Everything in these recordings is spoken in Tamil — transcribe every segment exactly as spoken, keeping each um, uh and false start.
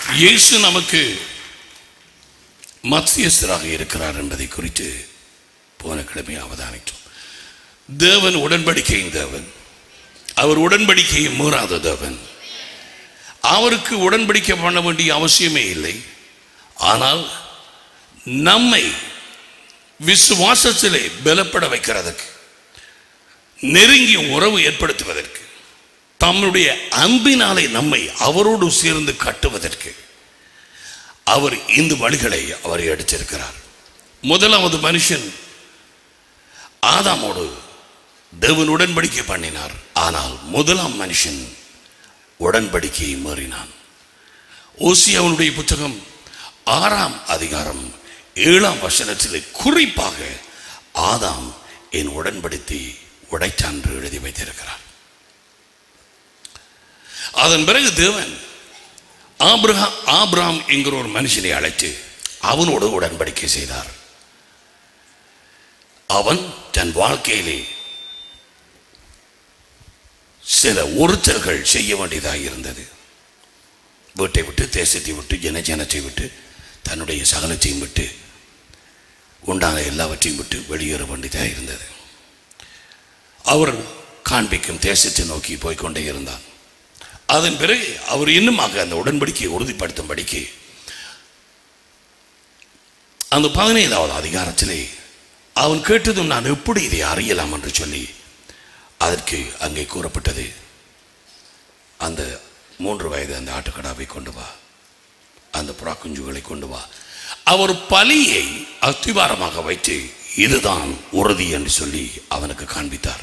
இயேசு நமக்கு மத்தியஸ்தராக இருக்கிறார் என்பதை குறித்து போன கிழமை அவதானித்தோம். தேவன் உடன்படிக்கையின் தேவன். அவர் உடன்படிக்கையை மீறாத தேவன். அவருக்கு உடன்படிக்கை பண்ண வேண்டிய அவசியமே இல்லை. ஆனால் நம்மை விசுவாசத்திலே பலப்பட வைக்கிறதுக்கு, நெருங்கிய உறவு ஏற்படுத்துவதற்கு, தம்முடைய அன்பினாலே நம்மை அவரோடு சேர்ந்து கட்டுவதற்கு அவர் இந்த வழிகளை அவர் எடுத்திருக்கிறார். முதலாவது மனுஷன் ஆதாமோடு தேவன் உடன்படிக்கை பண்ணினார். ஆனால் முதலாம் மனுஷன் உடன்படிக்கையை மீறினான். ஓசியாவுடைய புத்தகம் ஆறாம் அதிகாரம் ஏழாம் வசனத்தில் குறிப்பாக ஆதாம் என் உடன்படிக்கை உடைத்தான் என்று எழுதி வைத்திருக்கிறார். அதன் பிறகு தேவன் ஆபிரகாம் ஆபிராம் என்கிற ஒரு மனுஷனை அழைத்து அவனோடு உடன்படிக்கை செய்தார். அவன் தன் வாழ்க்கையிலே சில ஒருத்தர்கள் செய்ய வேண்டியதாக இருந்தது. வீட்டை விட்டு, தேசத்தை விட்டு, ஜன ஜனத்தை விட்டு, தன்னுடைய சகலத்தையும் விட்டு, உண்டான எல்லாவற்றையும் விட்டு வெளியேற வேண்டியதாக இருந்தது. அவர் காண்பிக்கும் தேசத்தை நோக்கி போய்கொண்டே இருந்தான். அதன் பிறகு அவர் இன்னுமாக அந்த உடன்படிக்கையை உறுதிப்படுத்தும்படிக்கு அந்த பதினைந்தாவது அதிகாரத்திலே அவன் கேட்டதும் நான் எப்படி இதை அறியலாம் என்று சொல்லி அதற்கு அங்கே கூறப்பட்டது, அந்த மூன்று வயது அந்த ஆட்டுக்கடாவை கொண்டு வா, அந்த புறாக்குஞ்சுகளை கொண்டு வா. அவர் பலியை அஸ்திவாரமாக வைத்து இதுதான் உறுதி என்று சொல்லி அவனுக்கு காண்பித்தார்.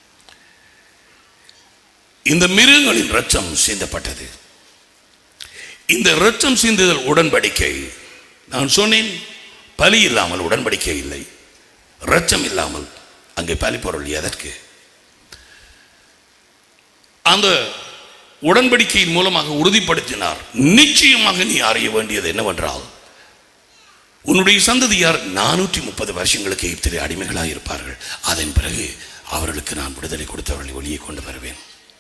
இந்த மிருகங்களின் இரத்தம் சிந்தப்பட்டது. இந்த இரத்தம் சிந்துதல் உடன்படிக்கை. நான் சொன்னேன், பலி இல்லாமல் உடன்படிக்கை இல்லை. இரத்தம் இல்லாமல் அங்கே பலி பொருள் எதற்கு? அந்த உடன்படிக்கையின் மூலமாக உறுதிப்படுத்தினார். நிச்சயமாக நீ அறிய வேண்டியது என்னவென்றால், உன்னுடைய சந்ததியார் நானூற்றி முப்பது வருஷங்களுக்கு எகிப்திலே அடிமைகளாக இருப்பார்கள். அதன் பிறகு அவர்களுக்கு நான் விடுதலை கொடுத்தவர்களை வெளியே கொண்டு வருவேன்.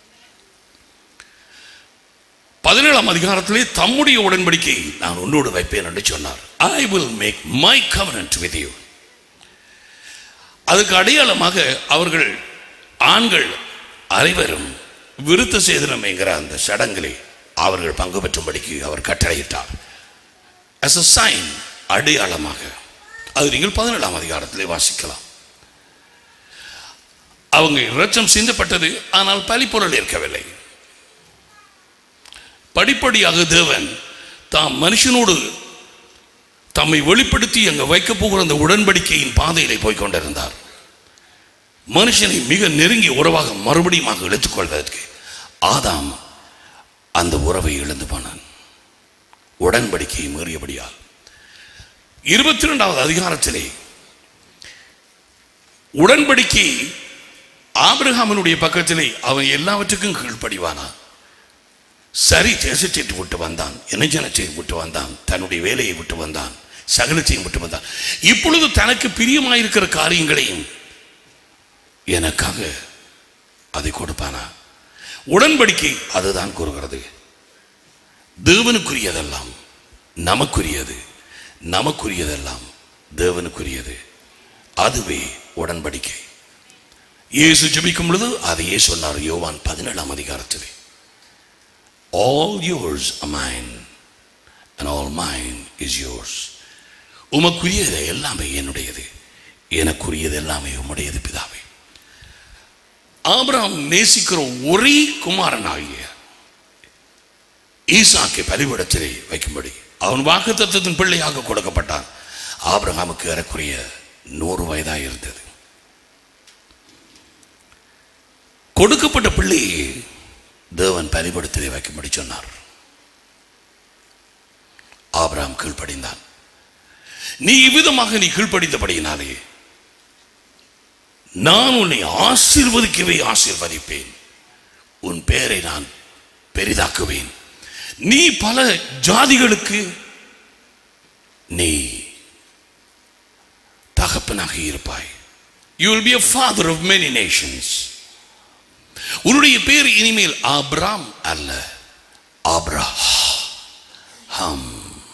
பதினேழாம் அதிகாரத்திலே தம்முடைய உடன்படிக்கை நான் உன்னோடு வைப்பேன் என்று சொன்னார். I will make my covenant with you. அதுக்கு அடையாளமாக அவர்கள் ஆண்கள் அனைவரும் விருத்த சேதனம் என்கிற அந்த சடங்கிலே அவர்கள் பங்கு பெற்றும்படிக்கு அவர் கட்டளையிட்டார். as a sign, அடையாளமாக. அது நீங்கள் பதினேழாம் அதிகாரத்திலே வாசிக்கலாம். அவங்க இரத்தம் சிந்தப்பட்டது, ஆனால் பலிப்பொருள் இருக்கவில்லை. படிப்படியாக தேவன் தாம் மனுஷனோடு தம்மை வெளிப்படுத்தி அங்கு வைக்கப் போகிற அந்த உடன்படிக்கையின் பாதையிலே போய்கொண்டிருந்தார். மனுஷனை மிக நெருங்கிய உறவாக மறுபடியும் இழுத்துக் கொள்வதற்கு ஆதாம் அந்த உறவை இழந்து போனான், உடன்படிக்கையை மீறியபடியால். இருபத்தி இரண்டாவது அதிகாரத்திலே உடன்படிக்கை ஆபிரகாமினுடைய பக்கத்திலே அவன் எல்லாவற்றுக்கும் கீழ்ப்படிவானா. சரி, தேசத்தை விட்டு வந்தான், இனஜனத்தை விட்டு வந்தான், தன்னுடைய வேலையை விட்டு வந்தான், சகலத்தையும் விட்டு வந்தான். இப்பொழுது தனக்கு பிரியமாயிருக்கிற காரியங்களையும் எனக்காக அதை கொடுப்பானா? உடன்படிக்கை அதுதான் கூறுகிறது. தேவனுக்குரியதெல்லாம் நமக்குரியது, நமக்குரியதெல்லாம் தேவனுக்குரியது. அதுவே உடன்படிக்கை. இயேசு ஜெபிக்கும் பொழுது அதையே சொன்னார் யோவான் பதினேழாம் அதிகாரத்திலே. All yours are mine and all mine is yours. உமக்குரியது எல்லாமே என்னுடையது, எனக்குரியது எல்லாமே உம்முடையது பிதாவே. ஆபிரகாம் நேசிக்கிற ஒரே குமாரனாகிய ஈசாக்கை பலிபீடத்திலே வைக்கும்படி அவன் வாக்குத்தத்தத்தின் பிள்ளையாக கொடுக்கப்பட்டான். ஆபிரகாமுக்கு ஏறக்குறைய நூறு வயதாக இருந்தது. கொடுக்கப்பட்ட பிள்ளையை தேவன் பலிபீடத்திலே வைக்கும்படி சொன்னார். ஆபிரகாம் கீழ்ப்படிந்தான். நீ இவ்விதமாக நீ கீழ்ப்படிந்தபடியினாலே நான் உன்னை ஆசீர்வதிக்கவே ஆசீர்வதிப்பேன், உன் பெயரை நான் பெரிதாக்குவேன், நீ பல ஜாதிகளுக்கு நீ தகப்பனாக இருப்பாய். You will be a father of many nations. உன்னுடைய பேர் இனிமேல் ஆபிராம் அல்ல, ஆபிரா ஆபிரகாம்.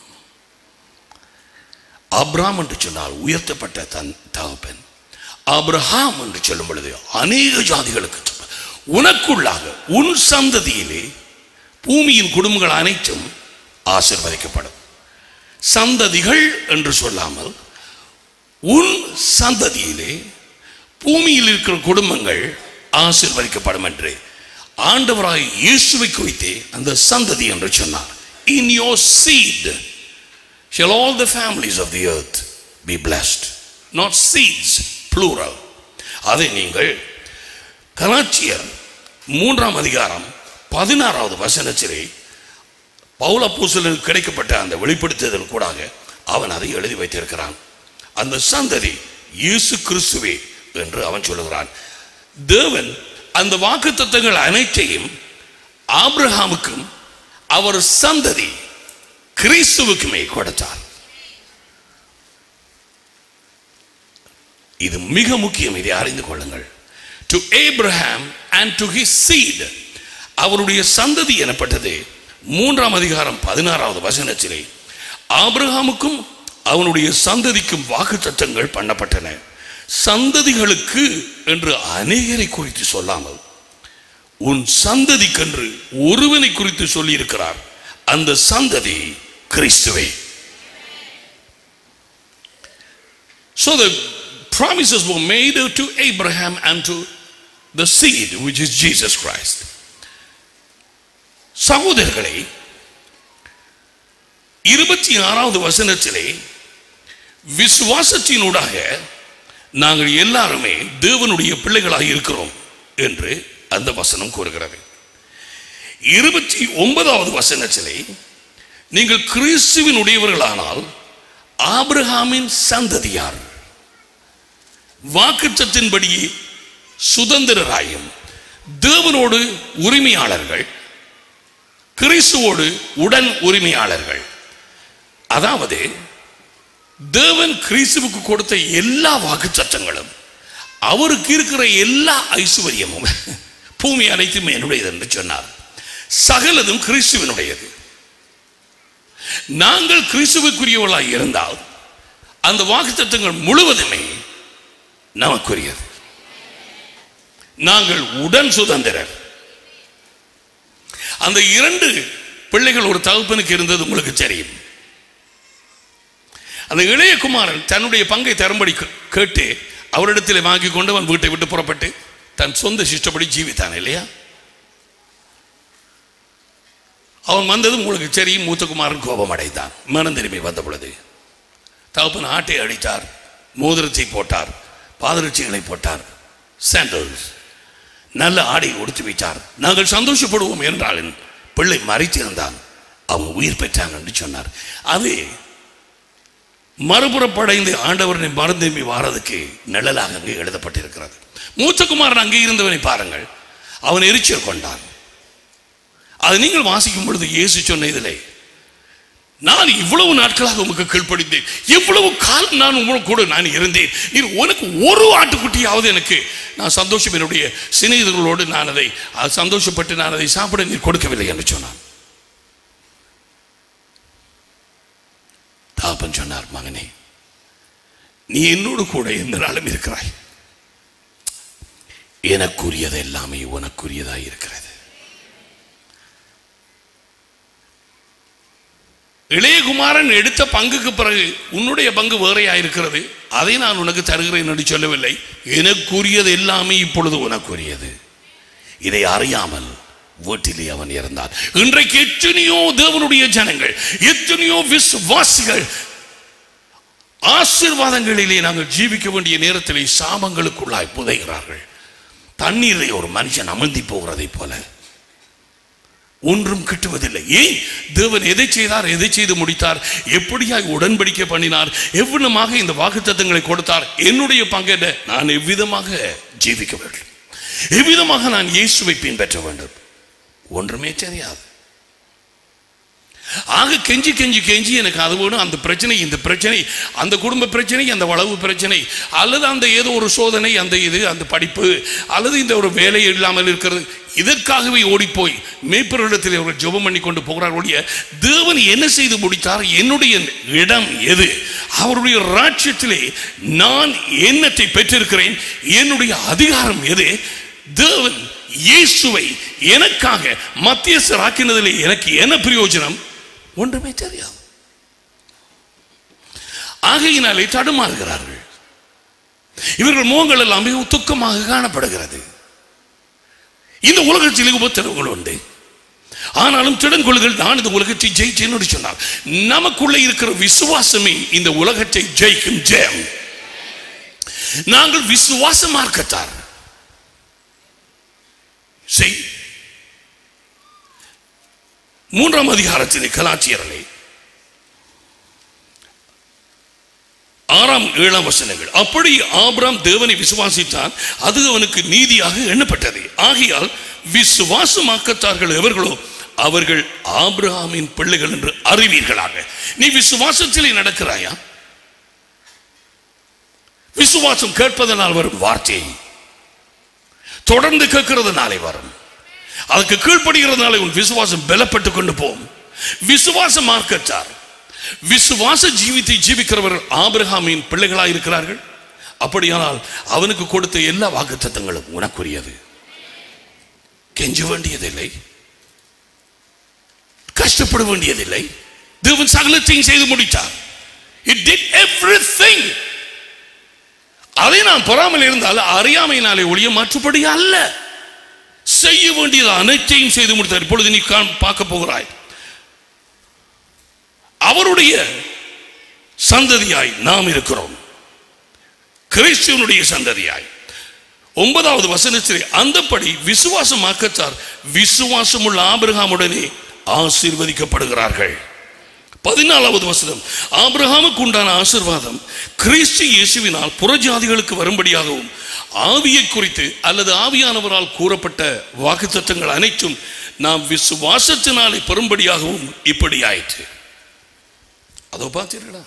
ஆபிரகாம் என்று சொன்னால் உயர்த்தப்பட்ட தன் தகப்பன். ஆபிரகாம் என்று சொல்லும் பொழுது அநேக ஜாதிகளுக்கு உனக்குள்ளாக உன் சந்ததியிலே பூமியின் குடும்பங்கள் அனைத்தும் ஆசீர்வதிக்கப்படும். சந்ததிகள் என்று சொல்லாமல் உன் சந்ததியிலே பூமியில் இருக்கிற குடும்பங்கள் ஆசீர்வதிக்கப்படும் என்று ஆண்டவராய் இயேசுவை குறித்தே அந்த சந்ததி என்று சொன்னார். In your seed shall all the families of the earth be blessed. Not seeds, plural. அதை நீங்கள் கலாத்தியர் மூன்றாம் அதிகாரம் பதினாறாவது வசனத்திலே பவுல் அப்போஸ்தலனுக்கு கிடைக்கப்பட்ட அந்த வெளிப்படுத்துதல் கூடாக அவன் அதை எழுதி வைத்திருக்கிறான். அந்த சந்ததி இயேசு கிறிஸ்துவே என்று அவன் சொல்லுகிறான். தேவன் அந்த வாக்குத்தத்தங்கள் அனைத்தையும் ஆபிரகாமுக்கும் அவர் சந்ததி கிறிஸ்துவுக்குமே கொடுத்தார். இது மிக முக்கியம், இதை அறிந்து கொள்ளுங்கள். To Abraham and to his seed, அவருடைய சந்ததி எனப்பட்டது மூன்றாம் அதிகாரம் பதினாறாவது வசனத்திலே ஆபிரகாமுக்கும் அவனுடைய சந்ததிக்கும் வாக்குத்தத்தங்கள் பண்ணப்பட்டன. சந்ததிகளுக்கு என்று அநேகரை குறித்து சொல்லாமல் உன் சந்ததிக்கென்று ஒருவனை குறித்து சொல்லி இருக்கிறார். அந்த சந்ததி கிறிஸ்துவே. So the promises were made to Abraham and to the seed which is Jesus Christ. சகோதரர்களே, இருபத்தி ஆறாவது வசனத்திலே விசுவாசத்தினூடாக நாங்கள் எல்லாருமே தேவனுடைய பிள்ளைகளாக இருக்கிறோம் என்று அந்த வசனம் கூறுகிறது. இருபத்தி ஒன்பதாவது வசனத்திலே நீங்கள் கிறிஸ்துவின் உடையவர்களானால் ஆபிரகாமின் சந்ததியார், வாக்குத்தத்தின்படியே சுதந்திரராயும் தேவனோடு உரிமையாளர்கள், கிறிஸ்துவோடு உடன் உரிமையாளர்கள். அதாவது தேவன் கிறிஸ்துவுக்கு கொடுத்த எல்லா வாக்குத்தத்தங்களும், அவருக்கு இருக்கிற எல்லா ஐசுவரியமும், பூமி அனைத்தும் என்னுடையது என்று சொன்னார். சகலதும் கிறிஸ்துவனுடையது. நாங்கள் கிறிஸ்துவுக்குரியவர்களாக இருந்தால் அந்த வாக்குத்தத்தங்கள் முழுவதுமே நமக்குரியது. நாங்கள் உடன் சுதந்திரர். அந்த இரண்டு பிள்ளைகள் ஒரு தகப்பனுக்கு இருந்தது உங்களுக்கு தெரியும். அந்த இளைய குமாரன் தன்னுடைய பங்கை தரும்படி கேட்டு அவரிடத்தில் வாங்கி கொண்டு அவன் வீட்டை விட்டு புறப்பட்டு தன் சொந்த சிஷ்டப்படி ஜீவித்தான் இல்லையா? அவன் வந்தது உங்களுக்கு தெரியும். மூத்த குமாரன் கோபம் அடைந்தான். மனம் திரும்பி வந்த பொழுது தகப்பன் ஆட்டை அடித்தார், மோதிரத்தை போட்டார், பாதரட்சிகளை போட்டார், சாண்டல்ஸ், நல்ல ஆடை உடுத்தி வைத்தார். நாங்கள் சந்தோஷப்படுவோம் என்றால் பிள்ளை மறைத்திருந்தான், அவன் உயிர் பெற்றான் என்று சொன்னார். அது மறுபுறப்படைந்து ஆண்டவரை மறந்துமி வாரதுக்கு நிழலாக அங்கே எழுதப்பட்டிருக்கிறது. மூத்த குமாரன் அங்கே இருந்தவனை பாருங்கள், அவன் எரிச்சல் கொண்டான். அது நீங்கள் வாசிக்கும் பொழுது இயேசு சொன்ன இதிலே, நான் இவ்வளவு நாட்களாக உமக்கு கீழ்ப்படிந்தேன், எவ்வளவு காலம் நான் உங்களுக்கு கூட நான் இருந்தேன், நீ உனக்கு ஒரு ஆட்டுக்குட்டியாவது எனக்கு நான் சந்தோஷம் என்னுடைய சிநேகிதர்களோடு நான் அதை சந்தோஷப்பட்டு நான் அதை சாப்பிட நீர் கொடுக்கவில்லை என்று சொன்னான். தாப்பன் சொன்னார், மகனே நீ என்னோடு கூட எந்த நாளும் இருக்கிறாய், எனக்குரியது எல்லாமே உனக்குரியதாய் இருக்கிறது. இளையகுமாரன் எடுத்த பங்குக்கு பிறகு உன்னுடைய பங்கு வேறையாயிருக்கிறது, அதை நான் உனக்கு தருகிறேன் என்று சொல்லவில்லை. எனக்குரியது எல்லாமே இப்பொழுது உனக்குரியது. இதை அறியாமல் வீட்டிலே அவன் இருந்தான். இன்றைக்கு எத்தனையோ தேவனுடைய ஜனங்கள், எத்தனையோ விசுவாசிகள் ஆசீர்வாதங்களிலே நாங்கள் ஜீவிக்க வேண்டிய நேரத்திலே சாபங்களுக்குள்ளாய் புதைகிறார்கள். தண்ணீரை ஒரு மனுஷன் அமர்ந்தி போகிறதை போல ஒன்றும் கிட்டுவதில்லை. ஏன்? தேவன் எதை செய்தார், எதை செய்து முடித்தார், எப்படியாய் உடன்படிக்கை பண்ணினார், எவ்விதமாக இந்த வாக்குத்தத்தங்களை கொடுத்தார், என்னுடைய பங்கு என்ன, நான் எவ்விதமாக ஜீவிக்க வேண்டும், எவ்விதமாக நான் இயேசுவை பின்பற்ற வேண்டும், ஒன்றுமே தெரியாது. ஆக கெஞ்சி கெஞ்சி கெஞ்சி எனக்கு அது வேணும், அந்த பிரச்சனை, இந்த பிரச்சனை, அந்த குடும்ப பிரச்சனை, அந்த வளவு பிரச்சனை, அல்லது அந்த ஏதோ ஒரு சோதனை, அந்த இது, அந்த படிப்பு, அல்லது இந்த ஒரு வேலை இல்லாமல் இருக்கிறது, இதற்காகவே ஓடிப்போய் மேய்ப்பரிடத்தில் அவர்கள் ஜெபம் பண்ணி கொண்டு போகிறார் ஒழிய தேவன் என்ன செய்து முடித்தார், என்னுடைய இடம் எது, அவருடைய ராஜ்யத்திலே நான் என்னத்தை பெற்றிருக்கிறேன், என்னுடைய அதிகாரம் எது, தேவன் இயேசுவை எனக்காக மத்தியஸ்தராக்கினதிலே எனக்கு என்ன பிரயோஜனம், ஒன்றுமே தெரியாது. ஆகையினாலே தடுமாறுகிறார்கள். இவர்கள் முகங்கள் எல்லாம் மிக துக்கமாக காணப்படுகிறது. இந்த உலகத்தில் உபத்திரவங்கள் உண்டு, ஆனாலும் திடன்கொள்கள் நான் இந்த உலகத்தை ஜெயிச்சேன்னு சொன்னார். நமக்குள்ள இருக்கிற விசுவாசமே இந்த உலகத்தை ஜெயிக்கும் ஜெயம். நாங்கள் விசுவாச மார்க்கத்தார். மூன்றாம் அதிகாரத்திலே கலாச்சியரலை ஆறாம் ஏழாம் வசனங்கள். அப்படி ஆபிரகாம் தேவனை விசுவாசித்தான், அது அவனுக்கு நீதியாக எண்ணப்பட்டது. ஆகையால் விசுவாசமாக்கத்தார்கள் எவர்களோ அவர்கள் ஆபிரகாமின் பிள்ளைகள் என்று அறிவீர்களாக. நீ விசுவாசத்திலே நடக்கிறாயா? விசுவாசம் கேட்பதனால் வரும் வார்த்தை தொடர்ந்து கேட்கிறதுனாலே வரும். அதுக்கு கீழ்ப்படுகிறதுனாலே உன் விசுவாசம் பலப்பட்டு கொண்டு போகும். விசுவாச மார்க்கத்தார், விசுவாச ஜீவித்தை ஜீவிக்கிறவர்கள் ஆபிரகாமின் பிள்ளைகளாக இருக்கிறார்கள். அப்படியானால் அவனுக்கு கொடுத்த எல்லா வாக்குத்தத்தங்களும் உனக்குரியது. கெஞ்ச வேண்டியதில்லை, கஷ்டப்பட வேண்டியதில்லை. தேவன் சகலத்தையும் செய்து முடித்தார். He did everything. அதை நான் பொறாமல் இருந்தால் அறியாமையினாலே ஒழிய மற்றபடி அல்ல. செய்ய வேண்டியது அனைத்தையும் செய்து முடித்தார். இப்பொழுது நீ பார்க்க போகிறாய், அவருடைய சந்ததியாய் நாம் இருக்கிறோம், கிறிஸ்துவனுடைய சந்ததியாய். ஒன்பதாவது வசனத்திலே அந்தப்படி விசுவாசமாக்கத்தார் விசுவாசம் உள்ள ஆபிரகாமுடனே ஆசீர்வதிக்கப்படுகிறார்கள். பதினாலாவது வசனம், ஆபிரகாமுக்கு உண்டான ஆசீர்வாதம் கிறிஸ்து இயேசுவினால் புறஜாதிகளுக்கு வரும்படியாகவும் ஆவியை குறித்து அல்லது ஆவியானவரால் கூறப்பட்ட வாக்குத்தத்தங்கள் அனைத்தும் நாம் விசுவாசத்தினாலே பெறும்படியாகவும் இப்படி ஆயிற்று. அதோ பார்த்தீர்களா,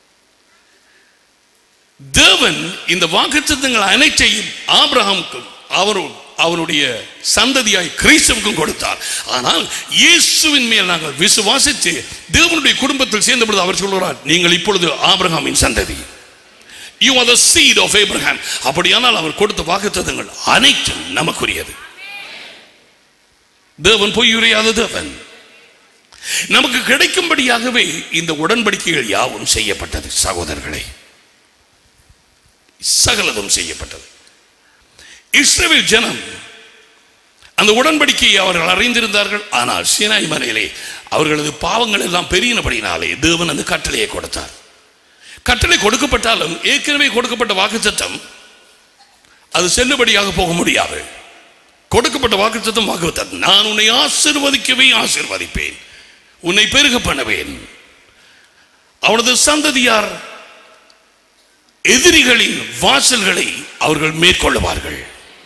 தேவன் இந்த வாக்குத்தத்தங்கள் அனைத்தையும் ஆபிரகாமுக்கும் அவரும் அவருடைய சந்ததியாய் கிறிஸ்துவுக்கும் கொடுத்தார். ஆனால் இயேசுவின் மேல் நாங்கள் விசுவாசித்து தேவனுடைய குடும்பத்தில் சேர்ந்த பொழுது அவர் சொல்கிறார், நீங்கள் இப்பொழுது ஆபிரகாமின் சந்ததி. You are the seed of Abraham. அப்படியானால் அவர் கொடுத்த வாக்குத்தத்தங்கள் அனைத்தும் நமக்குரியது. தேவன் பொய் உரையாத தேவன். நமக்கு கிடைக்கும்படியாகவே இந்த உடன்படிக்கைகள் யாவும் செய்யப்பட்டது. சகோதரர்களே, சகலதும் செய்யப்பட்டது. இஸ்ரவேல் ஜனம் அந்த உடன்படிக்கையை அவர்கள் அறிந்திருந்தார்கள். ஆனால் சீனாய் மலையிலே அவர்களது பாவங்கள் எல்லாம் பெரியனபடினாலே தேவன் அந்த கட்டளையை கொடுத்தார். கட்டளை கொடுக்கப்பட்டாலும் ஏற்கனவே கொடுக்கப்பட்ட வாக்குத்தத்தம் அது செல்லுபடியாக போக முடியாது. கொடுக்கப்பட்ட வாக்குத்தத்தம் வாக்குத்தத்தம், நான் உன்னை ஆசீர்வதிக்கவே ஆசீர்வதிப்பேன், உன்னை பெருக பண்ணுவேன், அவனது சந்ததியார் எதிரிகளின் வாசல்களை அவர்கள் மேற்கொள்ளுவார்கள்.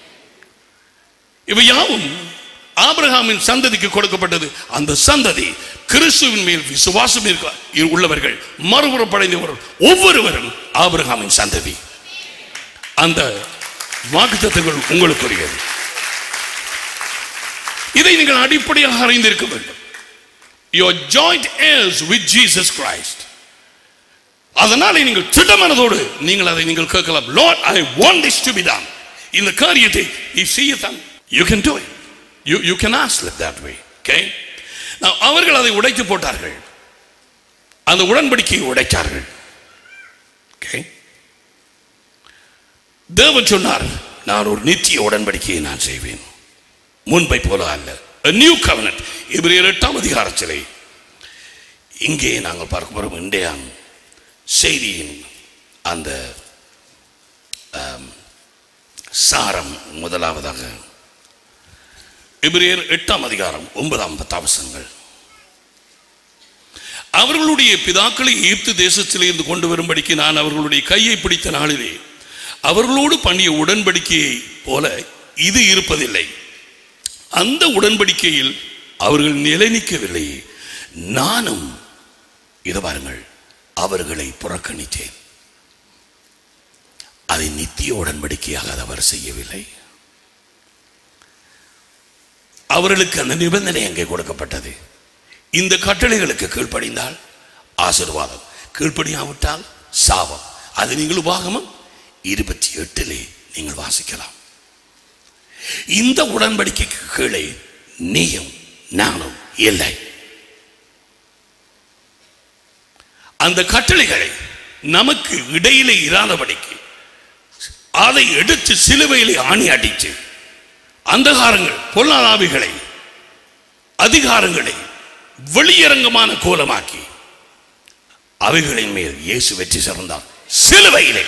இவை யாவும் ஆபிரகாமின் சந்ததிக்கு கொடுக்கப்பட்டது. அந்த சந்ததி கிறிஸ்துவின் மேல் விசுவாசம் உள்ளவர்கள், மறுபுறப்படைந்தவர்கள் ஒவ்வொருவரும் ஆபிரகாமின் சந்ததி. அந்த வாக்குத்தத்தங்கள் உங்களுக்குரியது. இதை நீங்கள் அடிப்படையாக அறிந்திருக்க வேண்டும். You are joint heirs with Jesus Christ. அதனாலே நீங்கள் திடமனதோடு நீங்கள் அதை நீங்கள் கேட்கலாம். Lord, I want this to be done. இந்த காரியத்தை நீ செய்யத்தான், you can do it. You, you can ask it that way. Okay? Now, அவர்கள் அதை உடைத்து போட்டார்கள், அந்த உடன்படிக்கையை உடைத்தார்கள். Okay? தேவன் சொன்னார், நான் ஒரு நித்திய உடன்படிக்கையை நான் செய்வேன், முன்பை போல அல்ல. A new covenant. எபிரேயர் எட்டாம் அதிகாரத்திலே இங்கே நாங்கள் பார்க்க போறோம். இன்றைய செய்தியின் அந்த சாரம் முதலாவதாக எபிரேயர் எட்டாம் அதிகாரம் ஒன்பதாம் பத்தாம் வசனங்கள். அவர்களுடைய பிதாக்களை எகிப்து தேசத்திலிருந்து கொண்டு வரும்படிக்கு நான் அவர்களுடைய கையை பிடித்த நாளிலே அவர்களோடு பண்ணிய உடன்படிக்கையை போல இது இருப்பதில்லை. அந்த உடன்படிக்கையில் அவர்கள் நிலைநிற்கவில்லை, நானும் இதை பாருங்கள் அவர்களை புறக்கணித்தேன். அதை நித்திய உடன்படிக்கையாக அவர் செய்யவில்லை. அவர்களுக்கு அந்த நிபந்தனை அங்கே கொடுக்கப்பட்டது. இந்த கட்டளைகளுக்கு கீழ்ப்படிந்தால் ஆசீர்வாதம், கீழ்ப்படியாவிட்டால் சாபம். அது நீங்கள் உபாகமம் இருபத்தி எட்டிலே நீங்கள் வாசிக்கலாம். இந்த உடன்படிக்கைக்கு கீழே நீயும் நானும் இல்லை. அந்த கட்டளைகளை நமக்கு இடையிலே இராதபடிக்கு அதை எடுத்து சிலுவையிலே ஆணி அடித்து அந்தகாரங்கள், பொல்லாதாவிகளை, அதிகாரங்களை வெளியரங்கமான கோலமாக்கி அவைகளின் மேல் இயேசு வெற்றி சிறந்தார். சிலுவையிலே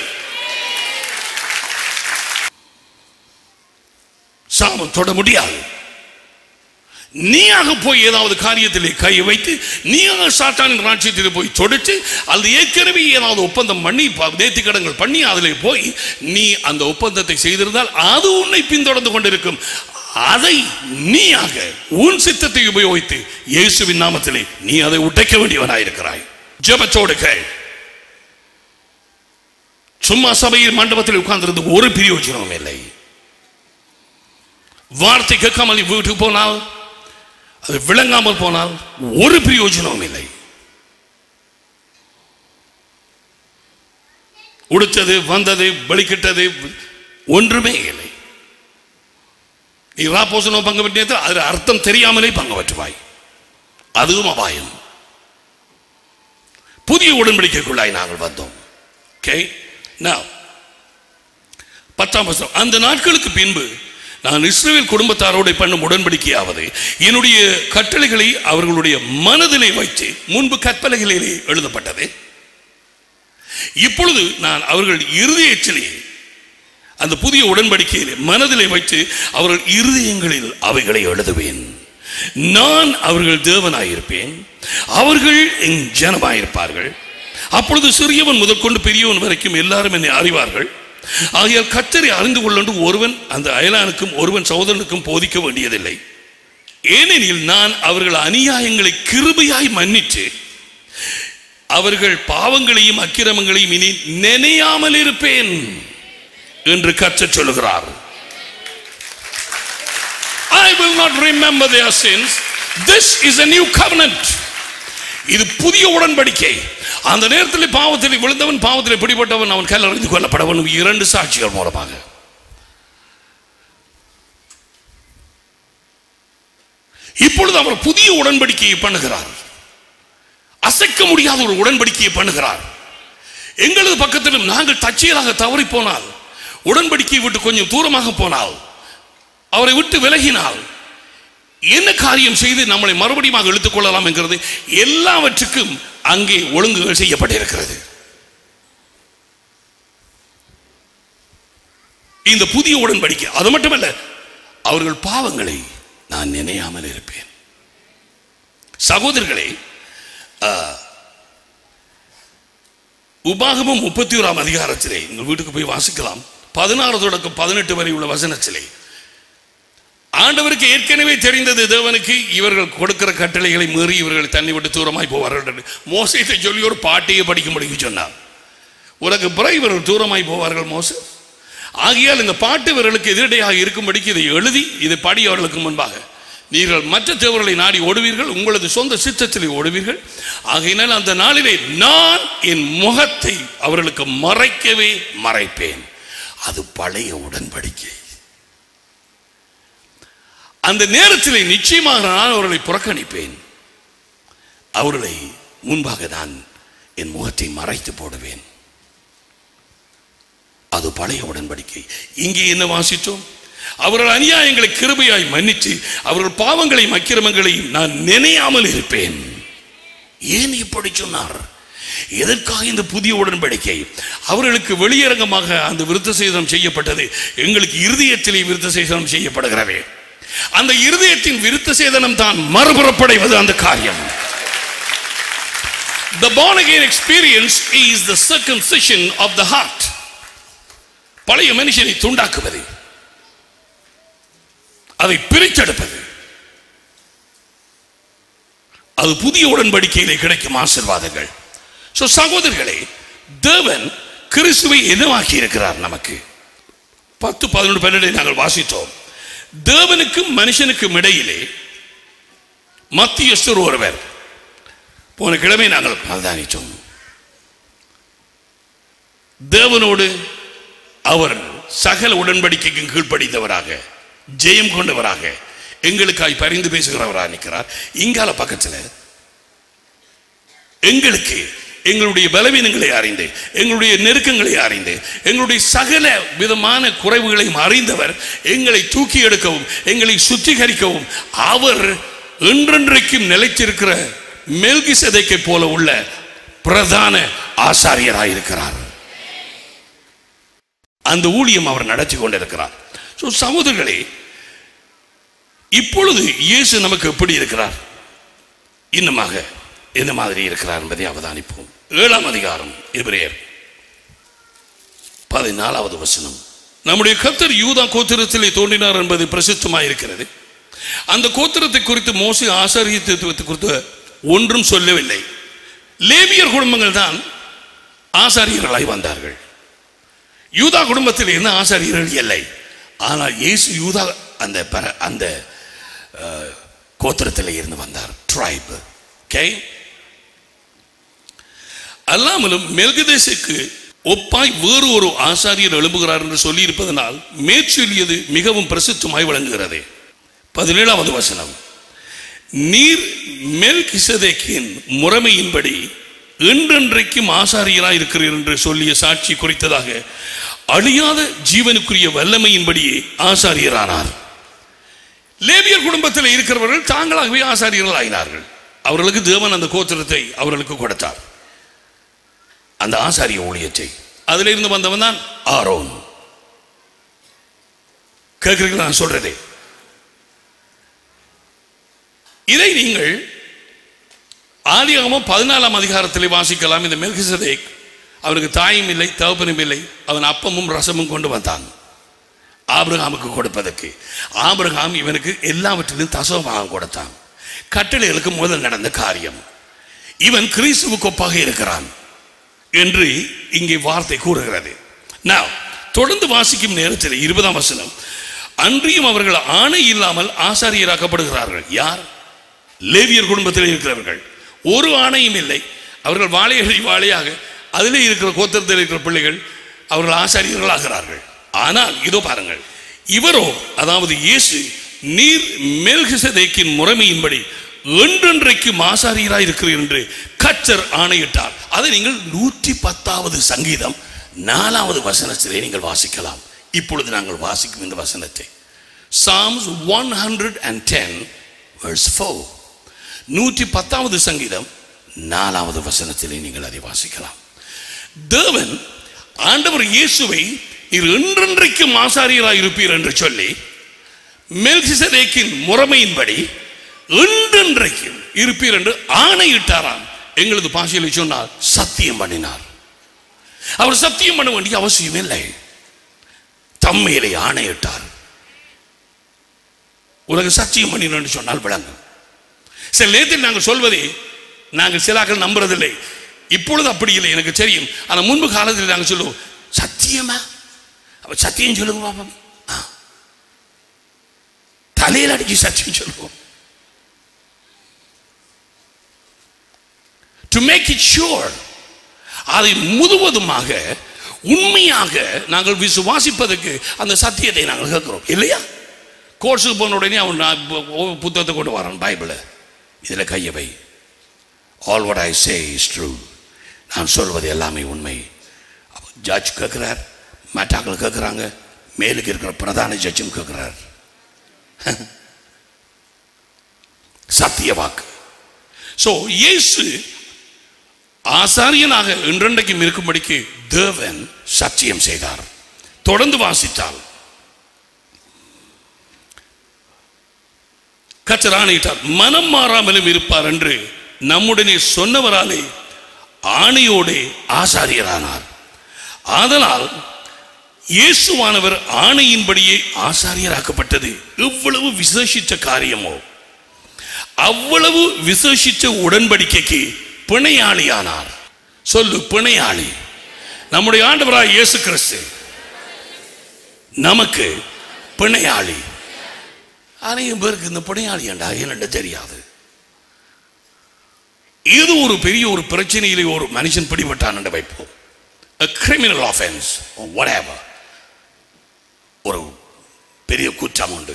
சாபம் தொட முடியாது. நீயாக போய் ஏதாவது காரியத்திலே கையை வைத்து நீயாக சாத்தானின் ராஜ்யத்திலே போய் தொடுத்து அது ஏற்கனவே ஏதாவது ஒப்பந்தம் பண்ணி நேர்த்தி கடன்கள் பண்ணி அதிலே போய் நீ அந்த ஒப்பந்தத்தை செய்திருந்தால் அது உன்னை பின்தொடர்ந்து கொண்டிருக்கும். அதை நீயாக உன் சித்தத்தை உபயோகித்து இயேசுவின் நாமத்திலே நீ அதை உடைக்க வேண்டியவனாயிருக்கிறாய். ஜெபத்தோடு கேள். சும்மா சபையில் மண்டபத்தில் உட்கார்ந்திருந்து ஒரு பிரயோஜனமும் இல்லை. வார்த்தை கேட்காமல் வீட்டுக்கு போனால், அது விளங்காமல் போனால் ஒரு பிரயோஜனமும் இல்லை. உடுத்தது, வந்தது, வெளிக்கிட்டது ஒன்றுமே இல்லை. நீ ராப்போசனோ பங்கு பெற்ற அது அர்த்தம் தெரியாமலே பங்கு பெற்றுவாய். அதுவும் அபாயம். புதிய உடன்படிக்கைக்குள்ளாய் நாங்கள் வந்தோம். Okay? Now, பத்தாம் வசனம், அந்த நாட்களுக்கு பின்பு நான் இஸ்ரவேல் குடும்பத்தாரோடு பண்ணும் உடன்படிக்கையாவது என்னுடைய கட்டளைகளை அவர்களுடைய மனதிலே வைத்து, முன்பு கற்பலகைகளிலே எழுதப்பட்டது, இப்பொழுது நான் அவர்கள் இருதயத்திலே அந்த புதிய உடன்படிக்கையிலே மனதிலே வைத்து அவர்கள் இருதயங்களில் அவைகளை எழுதுவேன். நான் அவர்கள் தேவனாயிருப்பேன், அவர்கள் என் ஜனமாயிருப்பார்கள். அப்பொழுது சிறியவன் முதற்கொண்டு பெரியவன் வரைக்கும் எல்லாரும் என்னை அறிவார்கள். ஆகையால் கர்த்தரை அறிந்து கொள்ளண்டு ஒருவன் அந்த அயலானுக்கும் ஒருவன் சகோதரனுக்கும் போதிக்க வேண்டியதில்லை. ஏனெனில் நான் அவர்கள் அநியாயங்களை கிருபையாய் மன்னித்து அவர்கள் பாவங்களையும் அக்கிரமங்களையும் இனி நினையாமல் இருப்பேன் என்று கர்த்தர் சொல்லுகிறார். I will not remember their sins. This is a new covenant. இது புதிய உடன்படிக்கை. அந்த நேரத்தில் பாவத்தில் விழுந்தவன், பாவத்தில் பிடிபட்டவன், அவன் கல்லறைந்து கொல்லப்படவன் இரண்டு சாட்சிகள் மூலமாக. இப்பொழுது அவர் புதிய உடன்படிக்கையை பண்ணுகிறார். அசைக்க முடியாத ஒரு உடன்படிக்கையை பண்ணுகிறார். எங்களது பக்கத்திலும் நாங்கள் தற்செயலாக தவறி போனால், உடன்படிக்கையை விட்டு கொஞ்சம் தூரமாக போனால், அவரை விட்டு விலகினால் என்ன காரியம் செய்து நம்மளை மறுபடியும் இழுத்துக் கொள்ளலாம் என்கிறது எல்லாவற்றுக்கும் அங்கே ஒழுங்குகள் செய்யப்பட்டிருக்கிறது. இந்த புதிய உடன்படிக்கை அது மட்டுமல்ல, அவர்கள் பாவங்களை நான் நினையாமல் இருப்பேன். சகோதரர்களே, உபாகமம் முப்பத்தி ஓராம் அதிகாரத்திலே உங்கள் வீட்டுக்கு போய் வாசிக்கலாம். பதினாறு தொடக்கம் பதினெட்டு வரை உள்ள வசனத்திலே ஆண்டவருக்கு ஏற்கனவே தெரிந்தது, தேவனுக்கு இவர்கள் கொடுக்கிற கட்டளைகளை மீறி இவர்கள் தண்ணி விட்டு தூரமாய் போவார்கள். மோசேத்தை சொல்லி ஒரு பாட்டையே படிக்கும்படிக்கு சொன்னார். உனக்கு பிறகு இவர்கள் தூரமாய் போவார்கள் மோசே. ஆகையால் இந்த பாட்டு இவர்களுக்கு எதிரடையாக இருக்கும்படிக்கு இதை எழுதி இதை பாடி அவர்களுக்கு முன்பாக நீங்கள் மற்ற தேவர்களை நாடி ஓடுவீர்கள், உங்களது சொந்த சித்தத்திலே ஓடுவீர்கள். ஆகையினால் அந்த நாளிலே நான் என் முகத்தை அவர்களுக்கு மறைக்கவே மறைப்பேன். அது பழைய உடன்படிக்கை. அந்த நேரத்தில் நிச்சயமாக நான் அவர்களை புறக்கணிப்பேன். அவர்களை முன்பாக நான் என் முகத்தை மறைத்து போடுவேன். அது பழைய உடன்படிக்கை. இங்கே என்ன வாசித்தோம்? அவர்கள் அநியாயங்களை கிருபையாய் மன்னித்து அவர்கள் பாவங்களையும் அக்கிரமங்களையும் நான் நினையாமல் இருப்பேன். ஏன் இப்படி சொன்னார்? எதற்காக இந்த புதிய உடன்படிக்கை? அவர்களுக்கு வெளியரங்கமாக அந்த விருத்த சேதனம் செய்யப்பட்டது, எங்களுக்கு இருதயத்திலே விருத்த சேதனம் செய்யப்படுகிறவே. அந்த இருதயத்தின் விருத்த சேதனம் தான் மறுபுறப்படைவது அந்த காரியம். The born again experience is the circumcision of the heart. பழைய மனுஷனை துண்டாக்குவது, அதை பிரித்தெடுப்பது, அது புதிய உடன்படிக்கையிலே கிடைக்கும் ஆசீர்வாதங்கள். சோ சகோதரர்களே, தேவன் கிறிஸ்துவை என்னவாக்கி இருக்கிறார்? நமக்கு பத்து பதினொன்று பன்னெண்டை நாங்கள் வாசித்தோம். தேவனுக்கும் மனுஷனுக்கும் இடையிலே மத்தியஸ்தர் ஒருவர். போன கிழமை நாங்கள் அவதானித்தோம். தேவனோடு அவர் சகல உடன்படிக்கைக்கும் கீழ்ப்படிந்தவராக ஜெயம் கொண்டவராக எங்களுக்காய் பரிந்து பேசுகிறவராக நிற்கிறார். இங்கால பக்கத்தில் எங்களுக்கு எங்களுடைய பலவீனங்களை அறிந்து எங்களுடைய நெருக்கங்களை அறிந்து எங்களுடைய சகல விதமான குறைவுகளையும் அறிந்தவர் எங்களை தூக்கி எடுக்கவும் எங்களை சுத்திகரிக்கவும் அவர் என்றென்றைக்கும் நிலைத்திருக்கிற மெல்கிசேதேக்கை போல உள்ள பிரதான ஆசாரியராயிருக்கிறார். அந்த ஊழியம் அவர் நடத்தி கொண்டிருக்கிறார். சகோதரர்களே, இப்பொழுது இயேசு நமக்கு எப்படி இருக்கிறார், இன்னமாக என்ன மாதிரி இருக்கிறார் என்பதை அவதானிப்போம். ஏழாம் அதிகாரம் எபிரேயர் பதினாலாவது வசனம். நம்முடைய கர்த்தர் யூதா கோத்திரத்திலே தோன்றினார் என்பது பிரசித்தமாக இருக்கிறது. அந்த கோத்திரத்தை குறித்து மோசே ஆசாரியத்துவத்தை குறித்து ஒன்றும் சொல்லவில்லை. லேவியர் குடும்பங்கள் தான் ஆசாரியர்களாய் வந்தார்கள். யூதா குடும்பத்தில் இருந்த ஆசாரியர்கள் இல்லை. ஆனால் இயேசு யூதா அந்த அந்த கோத்திரத்தில் இருந்து வந்தார். ட்ரைப். ஓகே. அல்லாமலும் மெல்கிசேதேக்கு ஒப்பாய் வேறு ஒரு ஆசாரியர் எழுப்புகிறார் என்று சொல்லி இருப்பதனால் மேற்சொல்லியது மிகவும் பிரசித்தமாய் விளங்குகிறது. பதினேழாவது வசனம். நீர் மெல்கிசேதேக்கின் முறைமையின்படி என்றென்றைக்கும் ஆசாரியராய் இருக்கிறீர் என்று சொல்லிய சாட்சி குறித்ததாக அழியாத ஜீவனுக்குரிய வல்லமையின்படியே ஆசாரியரானார். லேவியர் குடும்பத்தில் இருக்கிறவர்கள் தாங்களாகவே ஆசாரியர்கள் ஆகினார்கள். அவர்களுக்கு தேவன் அந்த கோத்திரத்தை அவர்களுக்கு கொடுத்தார், அந்த ஆசாரிய ஊழியத்தை. அதிலிருந்து வந்தவன் தான் ஆரோன். கேட்கிறீங்களா நான் சொல்றதே? இதை நீங்கள் ஆதியாகமம் பதினாலாம் அதிகாரத்தில் வாசிக்கலாம். இந்த மெல்கிசேதேக் அவனுக்கு தாயும் இல்லை தகப்பனும் இல்லை. அவன் அப்பமும் ரசமும் கொண்டு வந்தான் ஆபிரகாமுக்கு கொடுப்பதற்கு. ஆபிரகாம் இவனுக்கு எல்லாவற்றிலும் தசமபாகம் கொடுத்தான். கட்டளைகளுக்கு முதல் நடந்த காரியம். இவன் கிறிஸ்துவுக்கு ஒப்பாக இருக்கிறான் என்று இங்கே வார்த்தை கூறுகிறது. நான் தொடர்ந்து வாசிக்கும் நேரத்தில் இருபதாம் வசனம். அன்றியும் அவர்கள் ஆணை இல்லாமல் ஆசாரியராக்கப்படுகிறார்கள். யார்? லேவியர் குடும்பத்தில் இருக்கிறவர்கள். ஒரு ஆணையும் இல்லை. அவர்கள் வாழையடி வாழையாக அதிலே இருக்கிற கோத்திரத்தில் இருக்கிற பிள்ளைகள் அவர்கள் ஆசாரியர்கள் ஆகிறார்கள். ஆனால் இதோ பாருங்கள், இவரோ அதாவது இயேசு நீர் மெல்கிசேதேக்கின் முறைமையின்படி என்றென்றைக்கும் ஆசாரியராய் இருக்கிறீர் என்று கர்த்தர் ஆணையிட்டார். அதை நீங்கள் நூற்றி பத்தாவது சங்கீதம் நாலாவது வசனத்திலே நீங்கள் வாசிக்கலாம். இப்பொழுது நாங்கள் வாசிக்கும் இந்த வசனத்தை Psalms one ten verse four. நூற்றி பத்தாவது சங்கீதம் நாலாவது வசனத்திலே நீங்கள் அதை வாசிக்கலாம். தேவன் ஆண்டவர் இயேசுவை நீர் என்றென்றைக்கும் ஆசாரியராய் இருப்பீர் என்று சொல்லி மெல்கிசேதேக்கின் முறைமையின்படி என்றென்றைக்கும் இருப்பீர் என்று ஆணையிட்டாராம். எங்களது பாஷையில் சொன்னார், சத்தியம் பண்ணினார். அவர் சத்தியம் பண்ண வேண்டிய அவசியம் இல்லை, தம்மையிலே ஆணையிட்டார். உலக சத்தியம் பண்ணினு சொன்னால் விளங்கும். சில நேரத்தில் நாங்கள் சொல்வதே நாங்கள் சிலாக்கள் நம்புறதில்லை. இப்பொழுது அப்படி இல்லை, எனக்கு தெரியும். ஆனால் முன்பு காலத்தில் நாங்கள் சொல்லுவோம், சத்தியமா? சத்தியம் சொல்லுங்க பாப்போம். தலையில் அடிச்சு சத்தியம் சொல்லுவோம். To make it sure, அதை முழுவதுமாக உண்மையாக நாங்கள் விசுவாசிப்பதற்கு அந்த சத்தியத்தை நாங்கள் கேட்கிறோம் இல்லையா? கோர்ஸுக்கு போன உடனே அவன் புத்தகத்தை கொண்டு வரான், பைபிளை இதில் கையை வை. All what I say is true. நான் சொல்வது எல்லாமே உண்மை. ஜட்ஜ் கேட்கிறார், மற்றாக்கள் கேட்கிறாங்க, மேலுக்கு இருக்கிற பிரதான ஜட்ஜும் கேட்கிறார். சத்திய வாக்கு. சோ இயேசு ஆசாரியனாக என்றென்றைக்கும் இருக்கும்படிக்கு தேவன் சத்தியம் செய்தார். தொடர்ந்து வாசித்தால் கர்த்தர் ஆணையிட்டார், மனம் மாறாமலும் இருப்பார் என்று நம்முடனே சொன்னவராலே ஆணையோடே ஆசாரியரானார். ஆதலால் இயேசுவானவர் ஆணையின்படியே ஆசாரியராக்கப்பட்டது எவ்வளவு விசேஷித்த காரியமோ அவ்வளவு விசேஷித்த உடன்படிக்கைக்கு பிணையாளியானார். சொல்லு, பிணையாளி. நம்முடைய ஆண்டவராய் இயேசு கிறிஸ்து நமக்கு பிணையாளி. அநேகம் பேருக்கு இந்த பணியாளி ஏண்டா ஏனென்று தெரியாது. இது ஒரு பெரிய ஒரு பிரச்சனையிலே ஒரு மனுஷன் பிடிபட்டான் என்று வைப்போம். A criminal offense or whatever. ஒரு பெரிய குற்றம் உண்டு.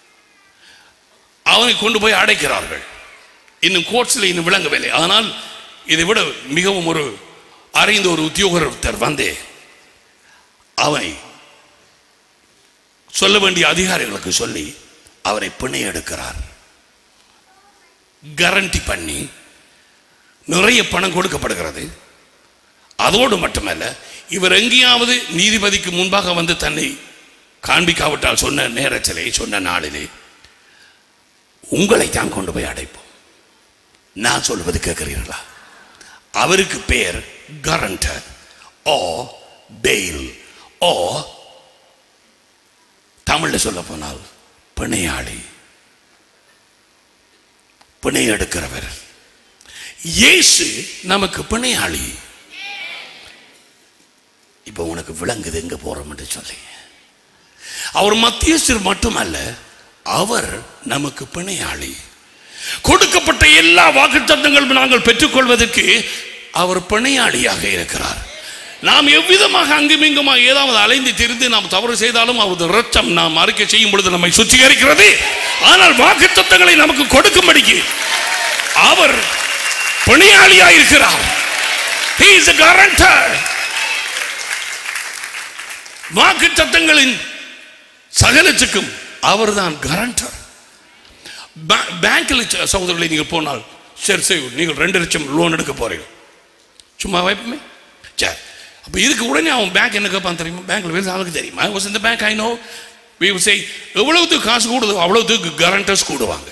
அவனை கொண்டு போய் அடைக்கிறார்கள். இன்னும் கோர்ட்ஸில் இன்னும் விளங்கவில்லை. ஆனால் இதை விட மிகவும் ஒரு அறிந்த ஒரு உத்தியோகத்தர் வந்தே அவனை சொல்ல வேண்டிய அதிகாரிகளுக்கு சொல்லி அவரை பிணை எடுக்கிறார். கேரண்டி பண்ணி நிறைய பணம் கொடுக்கப்படுகிறது. அதோடு மட்டுமல்ல, இவர் எங்கேயாவது நீதிபதிக்கு முன்பாக வந்து தன்னை காண்பிக்காவிட்டால் சொன்ன நேரத்திலே சொன்ன நாளிலே உங்களை தான் கொண்டு போய் அடைப்போம். நான் சொல்வது கேட்கிறீர்களா? அவருக்கு பேர் கரண்டர் ஓ பெயில் ஓ தமிழ்ல சொல்ல போனால் பிணையாளி, பிணை எடுக்கிறவர். இயேசு நமக்கு பிணையாளி. இப்ப உனக்கு விளங்குது எங்க போறோம் என்று சொல்லி. அவர் மத்தியஸ்தர் மட்டுமல்ல, அவர் நமக்கு பிணையாளி. கொடுக்கப்பட்ட எல்லா வாக்குத்தத்தங்களும் நாங்கள் பெற்றுக்கொள்வதற்கு அவர் பிணையாளியாக இருக்கிறார். நாம் எவ்விதமாக அங்குமிங்குமாக ஏதாவது அலைந்து திரிந்து நாம் தவறு செய்தாலும் அவரது இரத்தம் நாம் அறிக்கை செய்யும் பொழுது நம்மை சுத்திகரிக்கிறது. ஆனால் வாக்குத்தத்தங்களை நமக்கு கொடுக்கும்படிக்கு அவர் பிணையாளியாக இருக்கிறார். He is a guarantor. வாக்குத்தத்தங்களின் சகலத்துக்கும் அவர்தான் கரண்டர். பேங்கில் சகோதரர்களை நீங்கள் போனால் சரி சரி நீங்கள் ரெண்டு லட்சம் லோன் எடுக்க போறீங்க, சும்மா வைப்பமே சரி. அப்போ இதுக்கு உடனே அவன் பேங்க் என்ன கேட்பான் தெரியுமா? பேங்க்ல வேலை அவனுக்கு தெரியுமா? வாஸ் இந்த bank I know we will say எவ்வளவுக்கு காசு கூடுதோ அவ்வளவுக்கு கரண்டர்ஸ் கூடுவாங்க.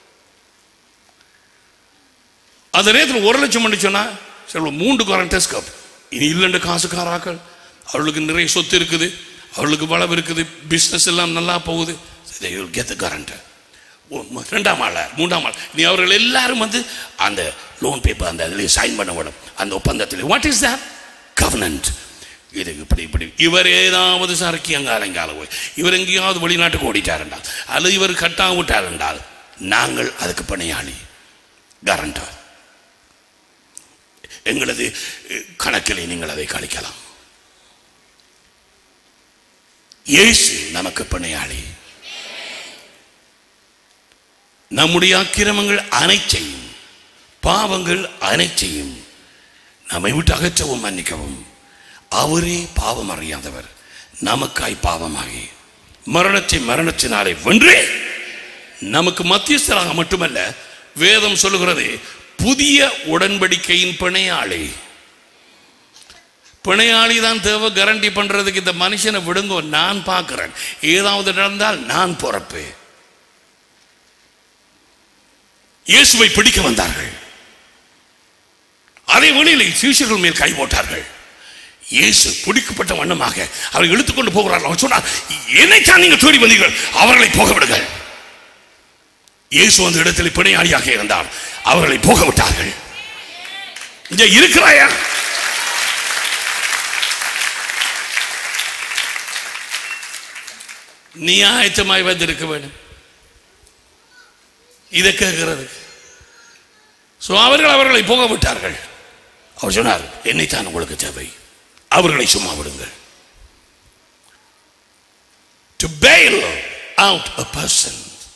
அந்த நேரத்தில் ஒரு லட்சம் பண்ணி சொன்னா சரி மூன்று கரண்டர்ஸ் கேட்போம். இனி இல்லைன்ற காசுக்காராக்கள், அவர்களுக்கு நிறைய சொத்து இருக்குது, அவர்களுக்கு வளவு இருக்குது, பிஸ்னஸ் எல்லாம் நல்லா போகுது, கரண்டர் ரெண்டாம் ஆள் மூன்றாம் ஆள் நீ அவர்கள் எல்லாரும் வந்து அந்த லோன் பேப்பர் அந்த அதில் சைன் பண்ண விடும். அந்த ஒப்பந்தத்தில் வாட் இஸ் தட் கவர்னன்ட். இது இப்படி இப்படி இவர் ஏதாவது சரக்கி அங்கே அலங்கால போய் இவர் எங்கேயாவது வெளிநாட்டுக்கு ஓடிட்டார் என்றால் அல்லது இவர் கட்டாக விட்டார் என்றால் நாங்கள் அதுக்கு பணியாளி, கரண்டர். எங்களது கணக்கில் நீங்கள் அதை கழிக்கலாம். இயேசு நமக்கு பணியாளி. நம்முடைய அக்கிரமங்கள் அனைத்தையும் பாவங்கள் அனைத்தையும் நம்மை விட்டு அகற்றவும் மன்னிக்கவும் அவரே பாவம் அறியாதவர் நமக்காய் பாவமாகி மரணத்தை மரணத்தினாலே வென்றே நமக்கு மத்தியஸ்தராக மட்டுமல்ல, வேதம் சொல்லுகிறது புதிய உடன்படிக்கையின் பிணையாளி. பிணையாளி தான் தேவை கேரண்டி பண்றதுக்கு. இந்த மனுஷனை விடுங்கோ, நான் பார்க்கிறேன், ஏதாவது நடந்தால் நான் பொறுப்பு. இயேசுவை பிடிக்க வந்தார்கள், அதே வழியில் சீஷர்கள் மேல் கை போட்டார்கள். இயேசு பிடிக்கப்பட்ட வண்ணமாக அவரை இழுத்துக்கொண்டு போகிறார்கள். அவர் சொன்னார், என்னைத்தான் நீங்கள் தேடி வந்தீர்கள், அவர்களை போக விடுங்கள். இயேசு அந்த இடத்தில் பிணையாளியாக இருந்தார், அவர்களை போக விட்டார்கள். இங்க இருக்கிறாயா? நீ ஆயத்தமாய் வந்திருக்க வேண்டும் இதை கேட்கிறது. அவர்கள் அவர்களை போக விட்டார்கள். அவர் சொன்னார், என்னைத்தான் உங்களுக்கு தேவை, அவர்களை சும்மா விடுங்கள். To bail out a person,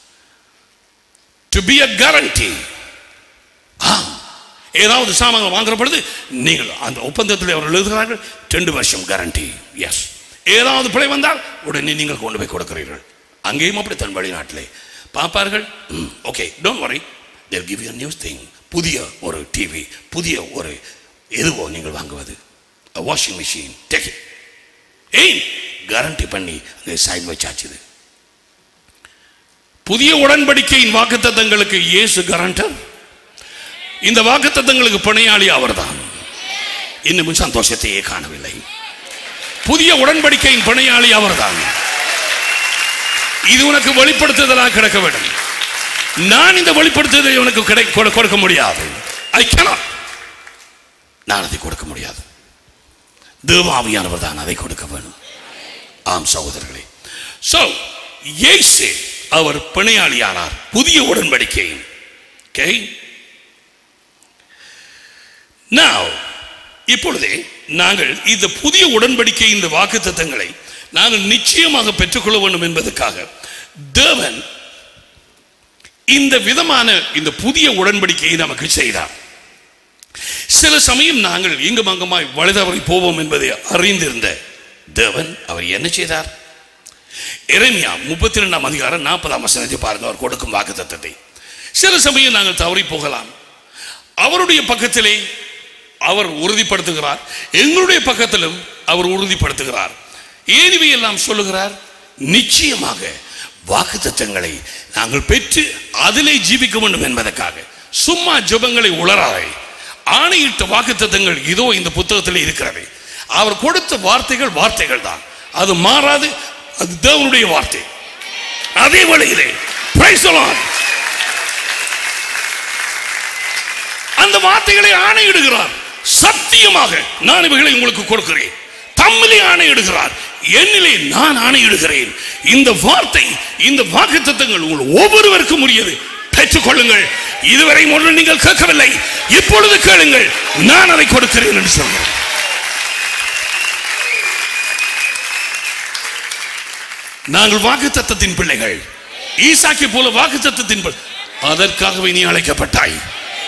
to be a guarantee. ஆம், ஏதாவது சாமான்கள் வாங்குற பொழுது நீங்கள் அந்த ஒப்பந்தத்தில் அவர்கள் எழுதுகிறார்கள், ரெண்டு வருஷம் கேரண்டி. எஸ், ஏதாவது பிழை வந்தால் உடனே நீங்கள் கொண்டு போய் கொடுக்கிறீர்கள். அங்கேயும் அப்படித்தான் வெளிநாட்டிலே பார்ப்பார்கள். Okay, don't worry, they'll give you a new thing. புதிய ஒரு டிவி, புதிய ஒரு எதுவோ நீங்கள் வாங்குவது, வாஷிங் மிஷின், டேக் இட். ஏன் கேரண்டி பண்ணி அங்கே சைன் வச்சாச்சு. புதிய உடன்படிக்கையின் வாக்குத்தத்தங்களுக்கு இயேசு கரண்டர், இந்த வாக்குத்தத்தங்களுக்கு பிணையாளி அவர்தான். இன்னும் சந்தோஷத்தையே காணவில்லை. புதிய உடன்படிக்கையின் பிணையாளி அவர்தான். இது உனக்கு வெளிப்படுத்துதலாக கிடைக்க வேண்டும். நான் இந்த வெளிப்படுத்துதலை உனக்கு கொடுக்க முடியாது. I cannot. நான் அதை கொடுக்க முடியாது. தேவாவியானவர் தான் அதை கொடுக்க வேண்டும். ஆம் சகோதரர்களே. So இயேசு அவர் பிணையாளியானார் புதிய உடன்படிக்கை. Okay? Now, இப்பொழுதே நாங்கள் இந்த புதிய உடன்படிக்கை இந்த வாக்குத்தத்தங்களை நாங்கள் நிச்சயமாக பெற்றுக்கொள்ள வேண்டும் என்பதற்காக தேவன் இந்த விதமான இந்த புதிய உடன்படிக்கையை நமக்கு செய்தார். சில சமயம் நாங்கள் இங்கும் அங்குமாய் வழிதவறி போவோம் என்பதை அறிந்திருந்த தேவன் அவர் என்ன செய்தார்? எரேமியா முப்பத்தி ரெண்டாம் அதிகாரம் நாற்பதாம் வசனத்தை பாருங்க. அவர் கொடுக்கும் வாக்குத்தத்தத்தை சில சமயம் நாங்கள் தவறி போகலாம். அவருடைய பக்கத்திலே அவர் உறுதிப்படுத்துகிறார், எங்களுடைய பக்கத்திலும் அவர் உறுதிப்படுத்துகிறார். ஏனிவை எல்லாம் சொல்லுகிறார். நிச்சயமாக வாக்குத்தத்தங்களை நாங்கள் பெற்று அதிலே ஜீவிக்க வேண்டும் என்பதற்காக சும்மா ஜெபங்களை உளராதே. ஆணையிட்ட வாக்குத்தத்தங்கள் இதோ இந்த புத்தகத்தில் இருக்கிறது. அவர் கொடுத்த வார்த்தைகள் வார்த்தைகள் தான், அது மாறாது. அது தேவனுடைய வார்த்தை. அதே வழியிலே பிரைஸ் தி லார்ட் அந்த வார்த்தைகளை ஆணையிடுகிறார். சத்தியமாக நான் இவைகளை உங்களுக்கு கொடுக்கிறேன். தம்மிலே ஆணையிடுகிறார், என்னிலே நான் ஆணையிடுகிறேன். இந்த வார்த்தை இந்த வாக்குத்தத்தங்கள் உங்கள் ஒவ்வொருவருக்கும் உரியது. பெற்றுக்கொள்ளுங்கள். இதுவரை ஒன்று நீங்கள் கேட்கவில்லை, இப்பொழுது கேளுங்கள், நான் அதை கொடுக்கிறேன் என்று சொல்கிறேன். நாங்கள் வாக்குத்தத்தத்தின் பிள்ளைகள். ஈசாக்கை போல வாக்குத்தத்தத்தின் அதற்காகவே நீ அழைக்கப்பட்டாய்.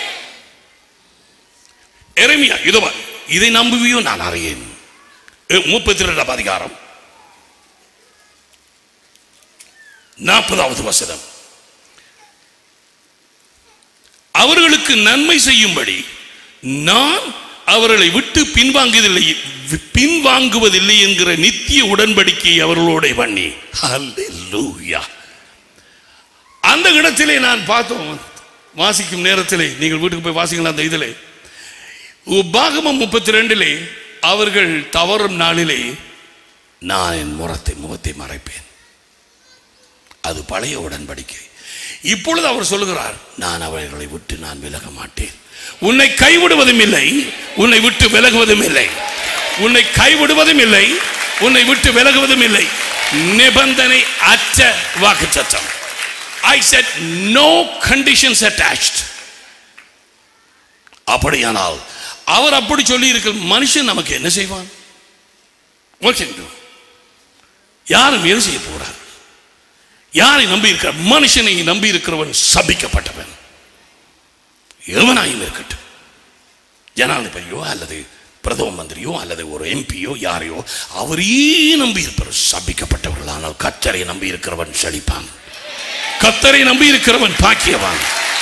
எரேமியா இதோ இதை நம்புவியோ நான் அறியேன். முப்பத்தி இரண்டாம் அதிகாரம் நாற்பதாவது வசனம். அவர்களுக்கு நன்மை செய்யும்படி நான் அவர்களை விட்டு பின்வாங்குவதில்லை பின்வாங்குவதில்லை என்கிற நித்திய உடன்படிக்கையை அவர்களோட பண்ணி. ஹல்லேலூயா. அந்த இடத்திலே நான் பார்த்தோம், வாசிக்கும் நேரத்திலே நீங்கள் வீட்டுக்கு போய் வாசிக்கலாம். அந்த இதிலே உபாகமம் முப்பத்தி ரெண்டிலே அவர்கள் தவறும் நாளிலே நான் என் முகத்தை முகத்தை மறைப்பேன். அது பழைய உடன்படிக்கை. இப்பொழுது அவர் சொல்லுகிறார், நான் அவர்களை விட்டு நான் விலக மாட்டேன். உன்னை கைவிடுவதும் இல்லை, உன்னை விட்டு விலகுவதும் இல்லை. உன்னை கைவிடுவதும் இல்லை, உன்னை விட்டு விலகுவதும் இல்லை. நிபந்தனை அற்ற வாக்குத்தத்தம். I said no conditions attached. அப்படியானால் அவர் அப்படி சொல்லி இருக்க மனுஷன் நமக்கு என்ன செய்வான்? யாரும் வேறு செய்ய போகிறார்? யாரை நம்பி இருக்கிற மனுஷனை நம்பி இருக்கிறவன் சபிக்கப்பட்டவன். எவனாயும் இருக்கட்டும், ஜனாதிபதியோ அல்லது பிரதம மந்திரியோ அல்லது ஒரு எம்பியோ யாரையோ அவரையே நம்பி இருப்பவர் சபிக்கப்பட்டவர்கள். ஆனால் கர்த்தரை நம்பி இருக்கிறவன் செழிப்பான். கர்த்தரை நம்பி இருக்கிறவன் பாக்கியவான்.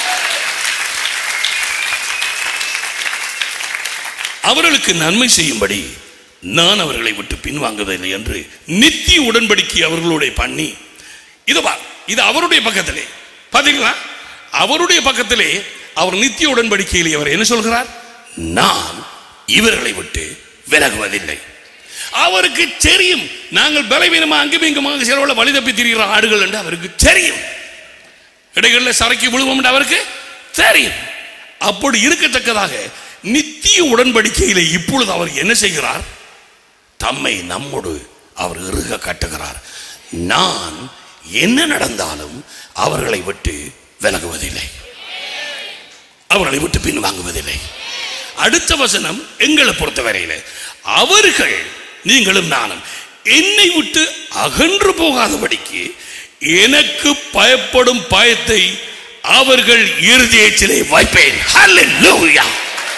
அவர்களுக்கு நன்மை செய்யும்படி நான் அவர்களை விட்டு பின்வாங்குவதில்லை என்று நித்திய உடன்படிக்கை அவர்களோட பண்ணி. இது இது அவருடைய பக்கத்திலே பாத்தீங்களா? அவருடைய பக்கத்திலே அவர் நித்திய உடன்படிக்கையிலே அவர் என்ன சொல்கிறார்? நான் இவர்களை விட்டு விலகுவதில்லை. அவருக்கு தெரியும் நாங்கள் பலவீனமாக அங்கும் இங்குமாக சிலவள வழி தப்பி திரிகிற ஆடுகள் என்று அவருக்கு தெரியும். இடைகளில் சரக்கு விழுவோம் என்று அவருக்கு தெரியும். அப்படி இருக்கத்தக்கதாக நித்திய உடன்படிக்கையிலே இப்பொழுது அவர் என்ன செய்கிறார்? தம்மை நம்மோடு அவர் இறுக கட்டுகிறார். நான் என்ன நடந்தாலும் அவர்களை விட்டு விலகுவதில்லை, அவர்களை விட்டு பின் வாங்குவதில்லை. அடுத்த வசனம் எங்களை பொறுத்தவரையில் அவர்கள் நீங்களும் நானும் என்னை விட்டு அகன்று போகாதபடிக்கு எனக்கு பயப்படும் பயத்தை அவர்கள் இருதயத்திலே வைப்பேன். ஹல்லேலூயா.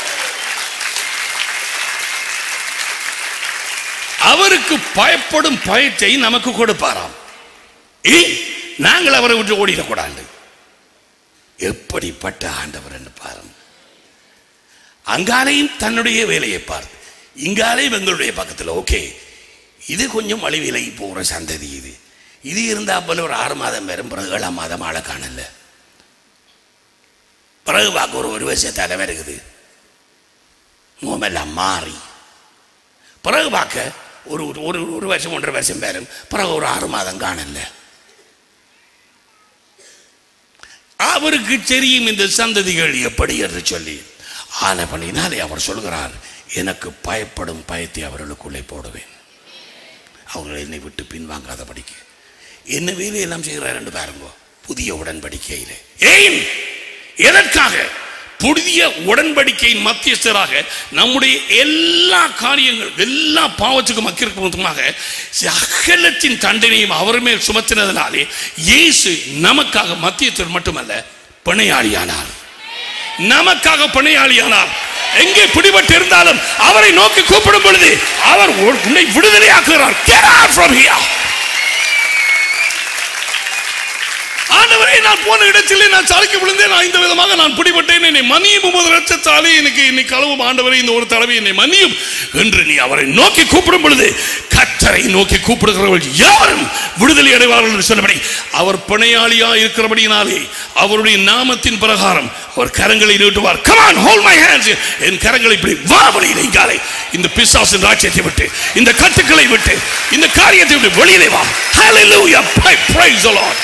அவருக்கு பயப்படும் பயத்தை நமக்கு கொடுப்பாராம். நாங்கள் அவரை விட்டு ஓடிடக்கூடாது. எப்படிப்பட்ட ஆண்டவர் என்று பாருங்க. அங்காலையும் தன்னுடைய வேலையை பார்த்து இங்காலையும் எங்களுடைய பக்கத்தில் ஓகே இது கொஞ்சம் வழி விலகி போகிற சந்ததி. இது இது இருந்தால் போல ஒரு ஆறு மாதம் வரும், பிறகு ஏழாம் மாதம் ஆளை காணல, பிறகு பார்க்க ஒரு ஒரு வருஷத்தால இருக்குது முகமெல்லாம் மாறி, பிறகு பார்க்க ஒரு ஒரு ஒரு வருஷம் ஒன்றரை வருஷம் பேரும், பிறகு ஒரு ஆறு மாதம் காணல. அவருக்கு தெரியும் இந்த சந்ததிகள் எப்படி என்று சொல்லி. ஆன பண்ணினாலே அவர் சொல்கிறார், எனக்கு பயப்படும் பயத்தை அவர்களுக்குள்ளே போடுவேன், அவர்கள் என்னை விட்டு பின்வாங்காதபடிக்கு. என்ன வேலையெல்லாம் செய்கிறார் என்று பாருங்க. புதிய உடன்படிக்கையிலே ஏன் எதற்காக? புதிய உடன்படிக்கையின் மத்தியஸ்தராக நம்முடைய எல்லா காரியங்கள் எல்லா பாவத்துக்கும் மக்கிரமாக சகலத்தின் தண்டனையும் அவர் மேல் சுமத்தினதினாலே இயேசு நமக்காக மத்தியஸ்தர் மட்டுமல்ல பிணையாளியானார். நமக்காக பிணையாளியானார். எங்கே பிடிபட்டு இருந்தாலும் அவரை நோக்கி கூப்பிடும் பொழுது அவர் உன்னை விடுதலையாக்குகிறார். Get out from here. ஆண்டவரே, நான் போன இடத்திலே நான் சாலைக்கு விழுந்தேன், நான் இந்த விதமாக நான் பிடிபட்டேன், என்னை மன்னியும் உமது இரத்தத்தாலே எனக்கு என்னை கழுவும் ஆண்டவரே, இந்த ஒரு தடவை என்னை மன்னியும் என்று நீ அவரை நோக்கி கூப்பிடும் பொழுது கர்த்தரை நோக்கி கூப்பிடுகிறவர்கள் யாரும் விடுதலை அடைவார்கள் என்று சொன்னபடி அவர் பிணையாளியா இருக்கிறபடியினாலே அவருடைய நாமத்தின் பிரகாரம் அவர் கரங்களை நீட்டுவார். Come on, hold my hands. என் கரங்களை இப்படி வா வழியிலே இங்காலே இந்த பிசாசின் ராஜ்யத்தை விட்டு இந்த கட்டுக்களை விட்டு இந்த காரியத்தை விட்டு வெளியிலே வா. Hallelujah. Praise the Lord.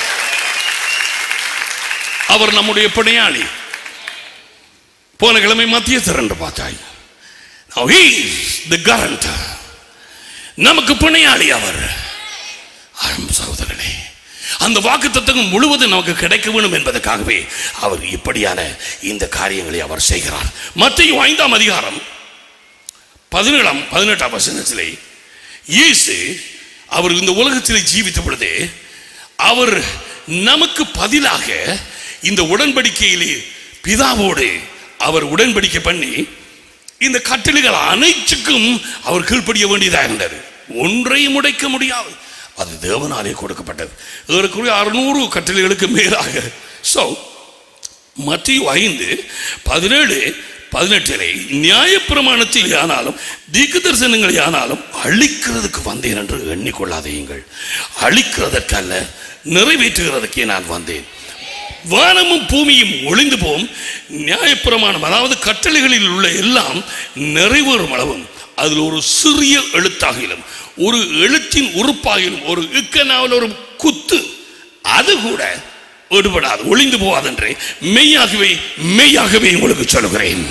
அவர் நம்முடைய பிணையாளி. போன கிழமை மத்தியஸ்தர் என்று பார்த்தாய். Now he is the guarantor. நமக்கு பிணையாளி அவர். சகோதரனே, அந்த வாக்குத்தத்தம் முழுவதும் நமக்கு கிடைக்க வேண்டும் என்பதற்காகவே அவர் இப்படியான இந்த காரியங்களை அவர் செய்கிறார். மத்தேயு ஐந்தாம் அதிகாரம் பதினேழாம் பதினெட்டாம் வசனத்திலே இயேசு அவர் இந்த உலகத்திலே ஜீவித்த பொழுது அவர் நமக்கு பதிலாக இந்த உடன்படிக்கையிலே பிதாவோடு அவர் உடன்படிக்கை பண்ணி இந்த கட்டளைகள் அனைத்துக்கும் அவர் கீழ்ப்படிய வேண்டியதாக இருந்தது. ஒன்றையும் உடைக்க முடியாது. அது தேவனாலே கொடுக்கப்பட்டது. ஏறக்குறைய அறுநூறு கட்டளைகளுக்கு மேலாக. ஸோ மத்தேயு ஐந்து பதினேழு பதினெட்டிலே நியாயப்பிரமாணத்தில் ஆனாலும் தீர்க்க தரிசனங்களை ஆனாலும் அழிக்கிறதுக்கு வந்தேன் என்று எண்ணிக்கொள்ளாதீங்கள். அழிக்கிறதற்கல்ல, நிறைவேற்றுகிறதுக்கே நான் வந்தேன். வானமும் பூமியும் ஒளிந்து போம், நியாயப்பிரமாணம் அதாவது கட்டளைகளில் உள்ள எல்லாம் நிறைவேறும் அளவும் அதில் ஒரு சிறிய எழுத்தாகிலும் ஒரு எழுத்தின் உறுப்பாகிலும் ஒரு இக்கனாவில் ஒரு குத்து அது கூட எடுபடாது, ஒளிந்து போவாதென்றே மெய்யாகவே மெய்யாகவே உங்களுக்கு சொல்கிறேன்.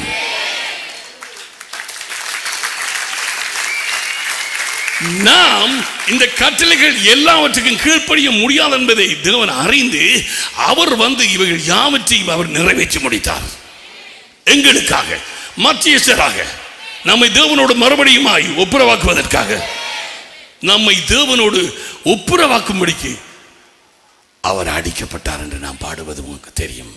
நாம் இந்த கட்டளைகள் எல்லாவற்றுக்கும் கீழ்ப்படிய முடியாது என்பதை தேவன் அறிந்து அவர் வந்து இவைகள் யாவற்றையும் அவர் நிறைவேற்றி முடித்தார். எங்களுக்காக மத்தியஸ்தராக நம்மை தேவனோடு மறுபடியுமாய் ஒப்புரவாக்குவதற்காக நம்மை தேவனோடு ஒப்புரவாக்கும்படிக்கு அவர் அடிக்கப்பட்டார் என்று நாம் பாடுவது உங்களுக்கு தெரியும்.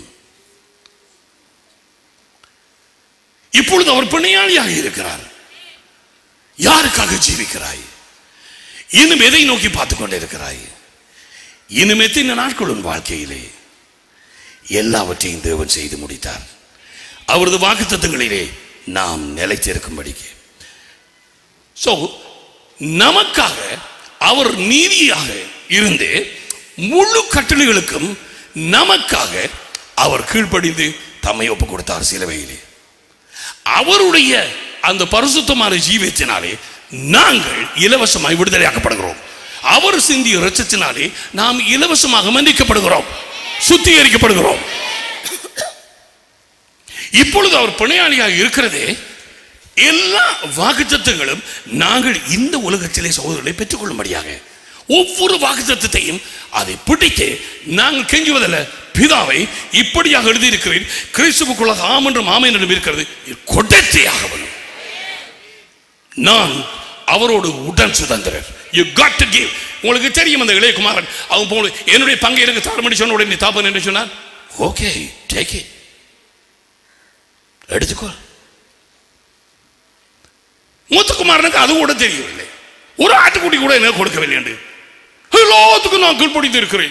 இப்பொழுது அவர் பிணையாளியாக இருக்கிறார். யாருக்காக ஜீவிக்கிறாய்? இன்னும் எதை நோக்கி பார்த்துக் கொண்டிருக்கிறாய்? இன்னும் எத்தனை நாட்கள் உன் வாழ்க்கையிலே எல்லாவற்றையும் தேவன் செய்து முடித்தார். அவரது வாக்குத்தத்தங்களிலே நாம் நிலைத்திருக்கும்படிக்கு. சோ நமக்காக அவர் நீதியாக இருந்து முழு கட்டளைகளுக்கும் நமக்காக அவர் கீழ்ப்படிந்து தம்மை ஒப்பு கொடுத்தார் சிலுவையிலே. அவருடைய அந்த பரிசுத்தமான ஜீவியத்தினாலே நாங்கள் இலவசமாய் விடுதலையாக்கப்படுகிறோம். அவர் சிந்திய இரத்தத்தினாலே நாம் இலவசமாக மன்னிக்கப்படுகிறோம், சுத்திகரிக்கப்படுகிறோம். இப்பொழுது அவர் பிணையாளியாக இருக்கிறதே எல்லா வாக்குத்தத்தங்களும் நாங்கள் இந்த உலகத்திலே சகோதரர்களை பெற்றுக்கொள்ளும்படியாக ஒவ்வொரு வாக்குத்தத்தத்தையும் அதை பிடித்து நாங்கள் கெஞ்சுவதில்லை. பிதாவை இப்படியாக எழுதியிருக்கிறேன், கிறிஸ்துவுக்குள்ளாக ஆம் என்றும் ஆமென் என்றும் இருக்கிறது, கொடுத்தேயாக வேணும். நான் அவரோடு உடன் சுதந்திரர். You got to give. உங்களுக்கு தெரியும் அந்த இளையகுமாரன் அவன் போல என்னுடைய பங்கை எனக்கு தாரமணி சொன்ன உடனே தாப்பன் என்று சொன்னார். ஓகே, டேக் இட், எடுத்துக்கோ. மூத்தகுமாரனுக்கு அது கூட தெரியவில்லை, ஒரு ஆட்டுக்குட்டி கூட என்ன கொடுக்கவில்லை என்று எல்லாத்துக்கும் நான் கீழ்ப்படித்து இருக்கிறேன்.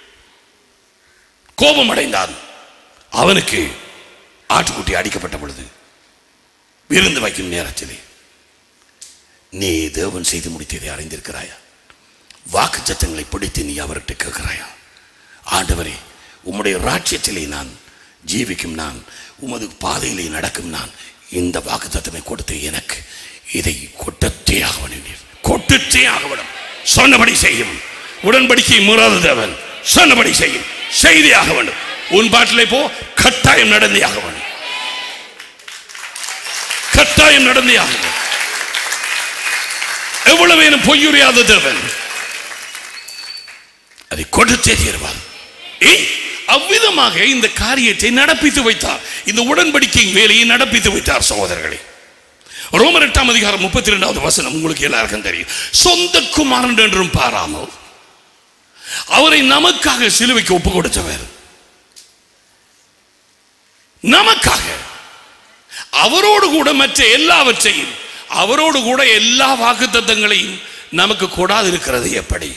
கோபம் அடைந்தான். அவனுக்கு ஆட்டுக்குட்டி அடிக்கப்பட்ட பொழுது விருந்து வைக்கும் நேரத்திலே நீ தேவன் செய்து முடித்ததை அறிந்திருக்கிறாயா? வாக்கு சத்தங்களை பிடித்து நீ அவர்கிட்ட கேட்கிறாயா? ஆண்டவரே, உம்முடைய ராஜ்யத்திலே நான் ஜீவிக்கும், நான் உமது பாதையிலே நடக்கும், நான் இந்த வாக்கு சத்தமை கொடுத்து எனக்கு இதை கொட்டத்தே ஆகணும், கொட்டத்தே ஆகணும். சொன்னபடி செய்யும். உடன்படிக்கை மீறாத தேவன் சொன்னபடி செய்யும், செய்தே ஆக வேண்டும். உன் பாட்டிலே போ, கட்டாயம் நடந்தே ஆக வேண்டும், கட்டாயம் நடந்தே ஆக வேண்டும். எவ்வளவு பொய்யுரையாத தேவன், அதை கொடுத்தே தீர்வார். அவ்விதமாக இந்த காரியத்தை நடப்பித்து வைத்தார். இந்த உடன்படிக்கை வேலையை நடப்பித்து வைத்தார். சகோதரர்களே, ரோமர் எட்டாம் அதிகாரம் முப்பத்தி இரண்டாவது வசனம் உங்களுக்கு எல்லாருக்கும் தெரியும். சொந்த குமாரன் என்றும் பாராமல் அவரை நமக்காக சிலுவைக்கு ஒப்பு கொடுத்தவர். நமக்காக அவரோடு கூட மற்ற எல்லாவற்றையும், அவரோடு கூட எல்லா வாக்குத்தத்தங்களையும் நமக்கு கொடாது இருக்கிறது எப்படி?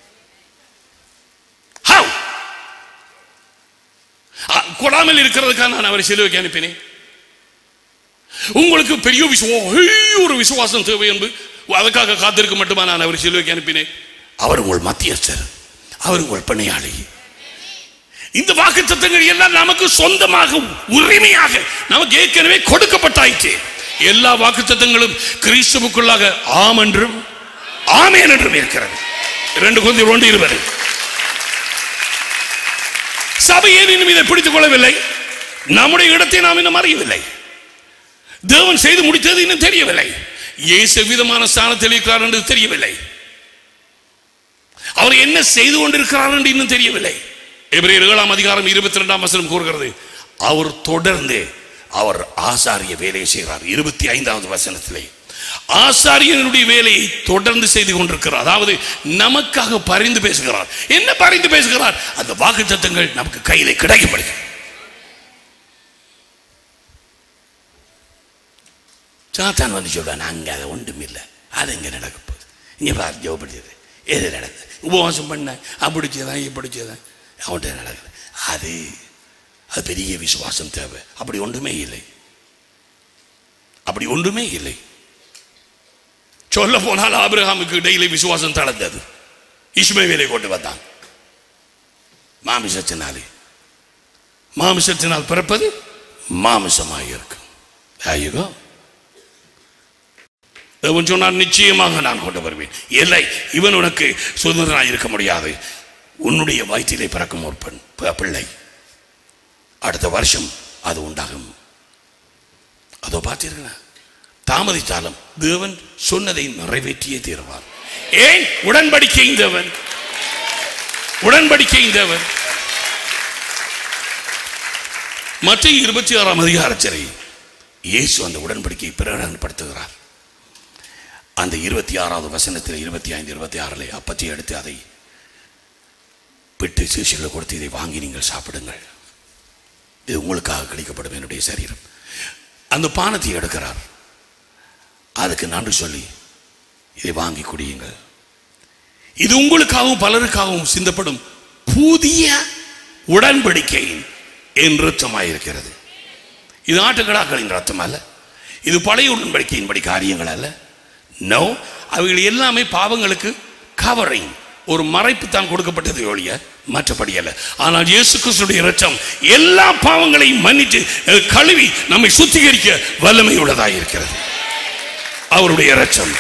கொடாமல் இருக்கிறதுக்காக நான் அவரை சிலுவைக்கு அனுப்பினேன். உங்களுக்கு பெரிய விசுவாசம், ஒரு விசுவாசம் தேவை என்பது அதற்காக காத்திருக்க மட்டுமா நான் அவரை சிலுவைக்கு அனுப்பினேன்? அவர் உங்கள் மத்தியஸ்தர், அவர் உங்கள் பணியாளி. இந்த வாக்குத்தத்தங்கள் எல்லாம் நமக்கு சொந்தமாக, உரிமையாக நமக்கு ஏற்கனவே கொடுக்கப்பட்டாயிற்று. எல்லா வாக்குத்தத்தங்களும் கிறிஸ்துவுக்குள்ளாக ஆம் என்றும் ஆமென் என்றும் இருக்கிறது. இரண்டு கொரிந்தியர் ஒன்று இருபது. சபை ஏன் இன்னும் இதை பிடித்துக் கொள்ளவில்லை? நம்முடைய இடத்தை நாம் இன்னும் அறியவில்லை. தேவன் செய்து முடித்தது இன்னும் தெரியவில்லை. இயேசு விதமான ஸ்தானத்தில் இருக்கிறார் என்று தெரியவில்லை. அவர் என்ன செய்து கொண்டிருக்கிறார் என்று இன்னும் தெரியவில்லை. எபிரேயர் ஏழாம் அதிகாரம் இருபத்தி இரண்டாம் வசனம் கூறுகிறது, அவர் தொடர்ந்து அவர் ஆசாரிய வேலையை செய்கிறார். இருபத்தி ஐந்தாவது வசனத்திலே ஆசாரியனுடைய வேலையை தொடர்ந்து செய்து கொண்டிருக்கிறார். அதாவது நமக்காக பரிந்து பேசுகிறார். என்ன பரிந்து பேசுகிறார்? அந்த வாக்குத்தத்தங்கள் நமக்கு கையிலே கிடைக்கப்படுகிறது. சாத்தான் வந்து சொல்றான், அங்கே அதை ஒன்றும் இல்லை, அது இங்கே நடக்க போகுது, இங்கே பாரு ஜோப்படுது, எது நடக்குது, உபவாசம் பண்ண அப்படிச்சதான் இப்படிச்சதான் அவன்கிட்ட நடக்குது. அது அது பெரிய விசுவாசம் தேவை. அப்படி ஒன்றுமே இல்லை, அப்படி ஒன்றுமே இல்லை. சொல்ல போனால் ஆபிரகாமுக்கு இடையிலே விசுவாசம் தளர்ந்தது. இஸ்மவேலை கொண்டு வந்தான். மாமிசத்தினாலே, மாமிசத்தினால் பிறப்பது மாமிசமாக இருக்கும். ஐயோ, தேவன் சொன்னார், நிச்சயமாக நான் கொண்டு வருவேன். இல்லை, இவன் உனக்கு சுதந்திரனாக இருக்க முடியாது. உன்னுடைய வயிற்றிலே பிறக்கும் ஒரு பெண் பிள்ளை, அடுத்த வருஷம் அது உண்டாகும். அதோ பார்த்தீர்களா, தாமதித்தாலும் தேவன் சொன்னதை நிறைவேற்றியே தீர்வார். ஏன்? உடன்படிக்கை தேவன், உடன்படிக்கை தேவன். மத்திய இருபத்தி ஆறாம் அதிகாரத்திலே இயேசு அந்த உடன்படிக்கையை பிரகடனப்படுத்துகிறார். அந்த இருபத்தி ஆறாவது வசனத்தில் இருபத்தி ஐந்து இருபத்தி ஆறிலே அப்பத்தை எடுத்து அதை பிட்டு சீஷர்களை கொடுத்து, இதை வாங்கி நீங்கள் சாப்பிடுங்கள், இது உங்களுக்காக கிடைக்கப்படும் என்னுடைய சரீரம். அந்த பானத்தை எடுக்கிறார். அதுக்கு நன்றி சொல்லி, இதை வாங்கி குடியுங்கள், இது உங்களுக்காகவும் பலருக்காகவும் சிந்தப்படும் புதிய உடன்படிக்கையின் என் ரத்தமாயிருக்கிறது. இது ஆட்டுக்கடாக்களின் ரத்தம் அல்ல, இது பழைய உடன்படிக்கையின்படி காரியங்கள் அல்ல. நோ, அவைகள் எல்லாமே பாவங்களுக்கு கவரிங், ஒரு மறைப்பு தான் கொடுக்கப்பட்டது ஒழிய மற்றபடி அல்ல. ஆனால் இயேசு கிறிஸ்துவின் இரத்தம் எல்லா பாவங்களையும் மன்னித்து கழுவி நம்மை சுத்திகரிக்க வல்லமை உள்ளதாக இருக்கிறது. அவருடைய இரத்தம்.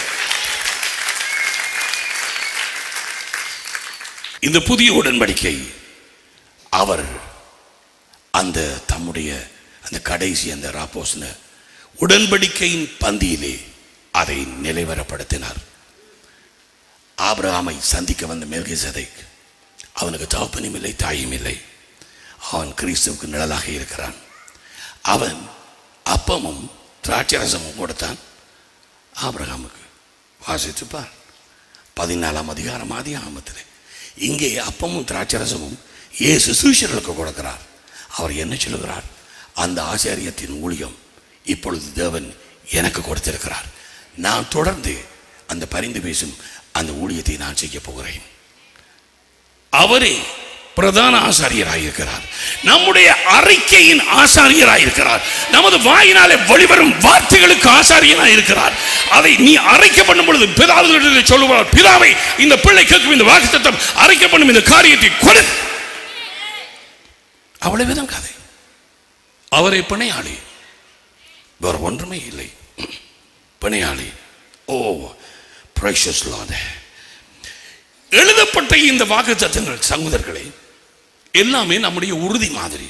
இந்த புதிய உடன்படிக்கை அவர் அந்த தம்முடைய அந்த கடைசி அந்த ராப்போசன உடன்படிக்கையின் பந்தியிலே அதை நிலைவரப்படுத்தினார். ஆபிரகாமை சந்திக்க வந்த மெல்கிசேதேக், அவனுக்கு தகப்பனும் இல்லை, தாயும் இல்லை. அவன் கிறிஸ்துவுக்கு நிழலாக இருக்கிறான். அவன் அப்பமும் திராட்சரசமும் கொடுத்தான் ஆபிரகாமுக்கு. வாசித்துப்பார் பதினாலாம் அதிகாரம் ஆதி ஆகமத்தில். இங்கே அப்பமும் திராட்சரசமும் இயேசு சீஷர்களுக்கு கொடுக்கிறார். அவர் என்ன சொல்லுகிறார்? அந்த ஆசாரியத்தின் ஊழியம் இப்பொழுது தேவன் எனக்கு கொடுத்திருக்கிறார். நான் தொடர்ந்து அந்த பரிந்து பேசும் அந்த ஊழியத்தை நான் செய்ய போகிறேன். அவரே பிரதான ஆசாரியராயிருக்கிறார், நம்முடைய அறிக்கையின் ஆசாரியராயிருக்கிறார், நமது வாயினாலே வெளிவரும் வார்த்தைகளுக்கு ஆசாரியனாயிருக்கிறார். அதை நீ அறிக்கை பண்ணும் பொழுது பிதாவிலே சொல்லுவார், பிதாவை இந்த பிள்ளை கேட்கும் இந்த வாக்குத்தத்தம் அறிக்கை பண்ணும் இந்த காரியத்தை கொடு. அவ்வளவுதான் கதை. அவரை பிணையாளி, வேற ஒன்றுமே இல்லை. பிணையாளி. ஓ precious Lord. எழுதப்பட்ட இந்த வாக்குத்தத்தங்கள் சகோதரர்களே எல்லாமே நம்முடைய உறுதி மாதிரி.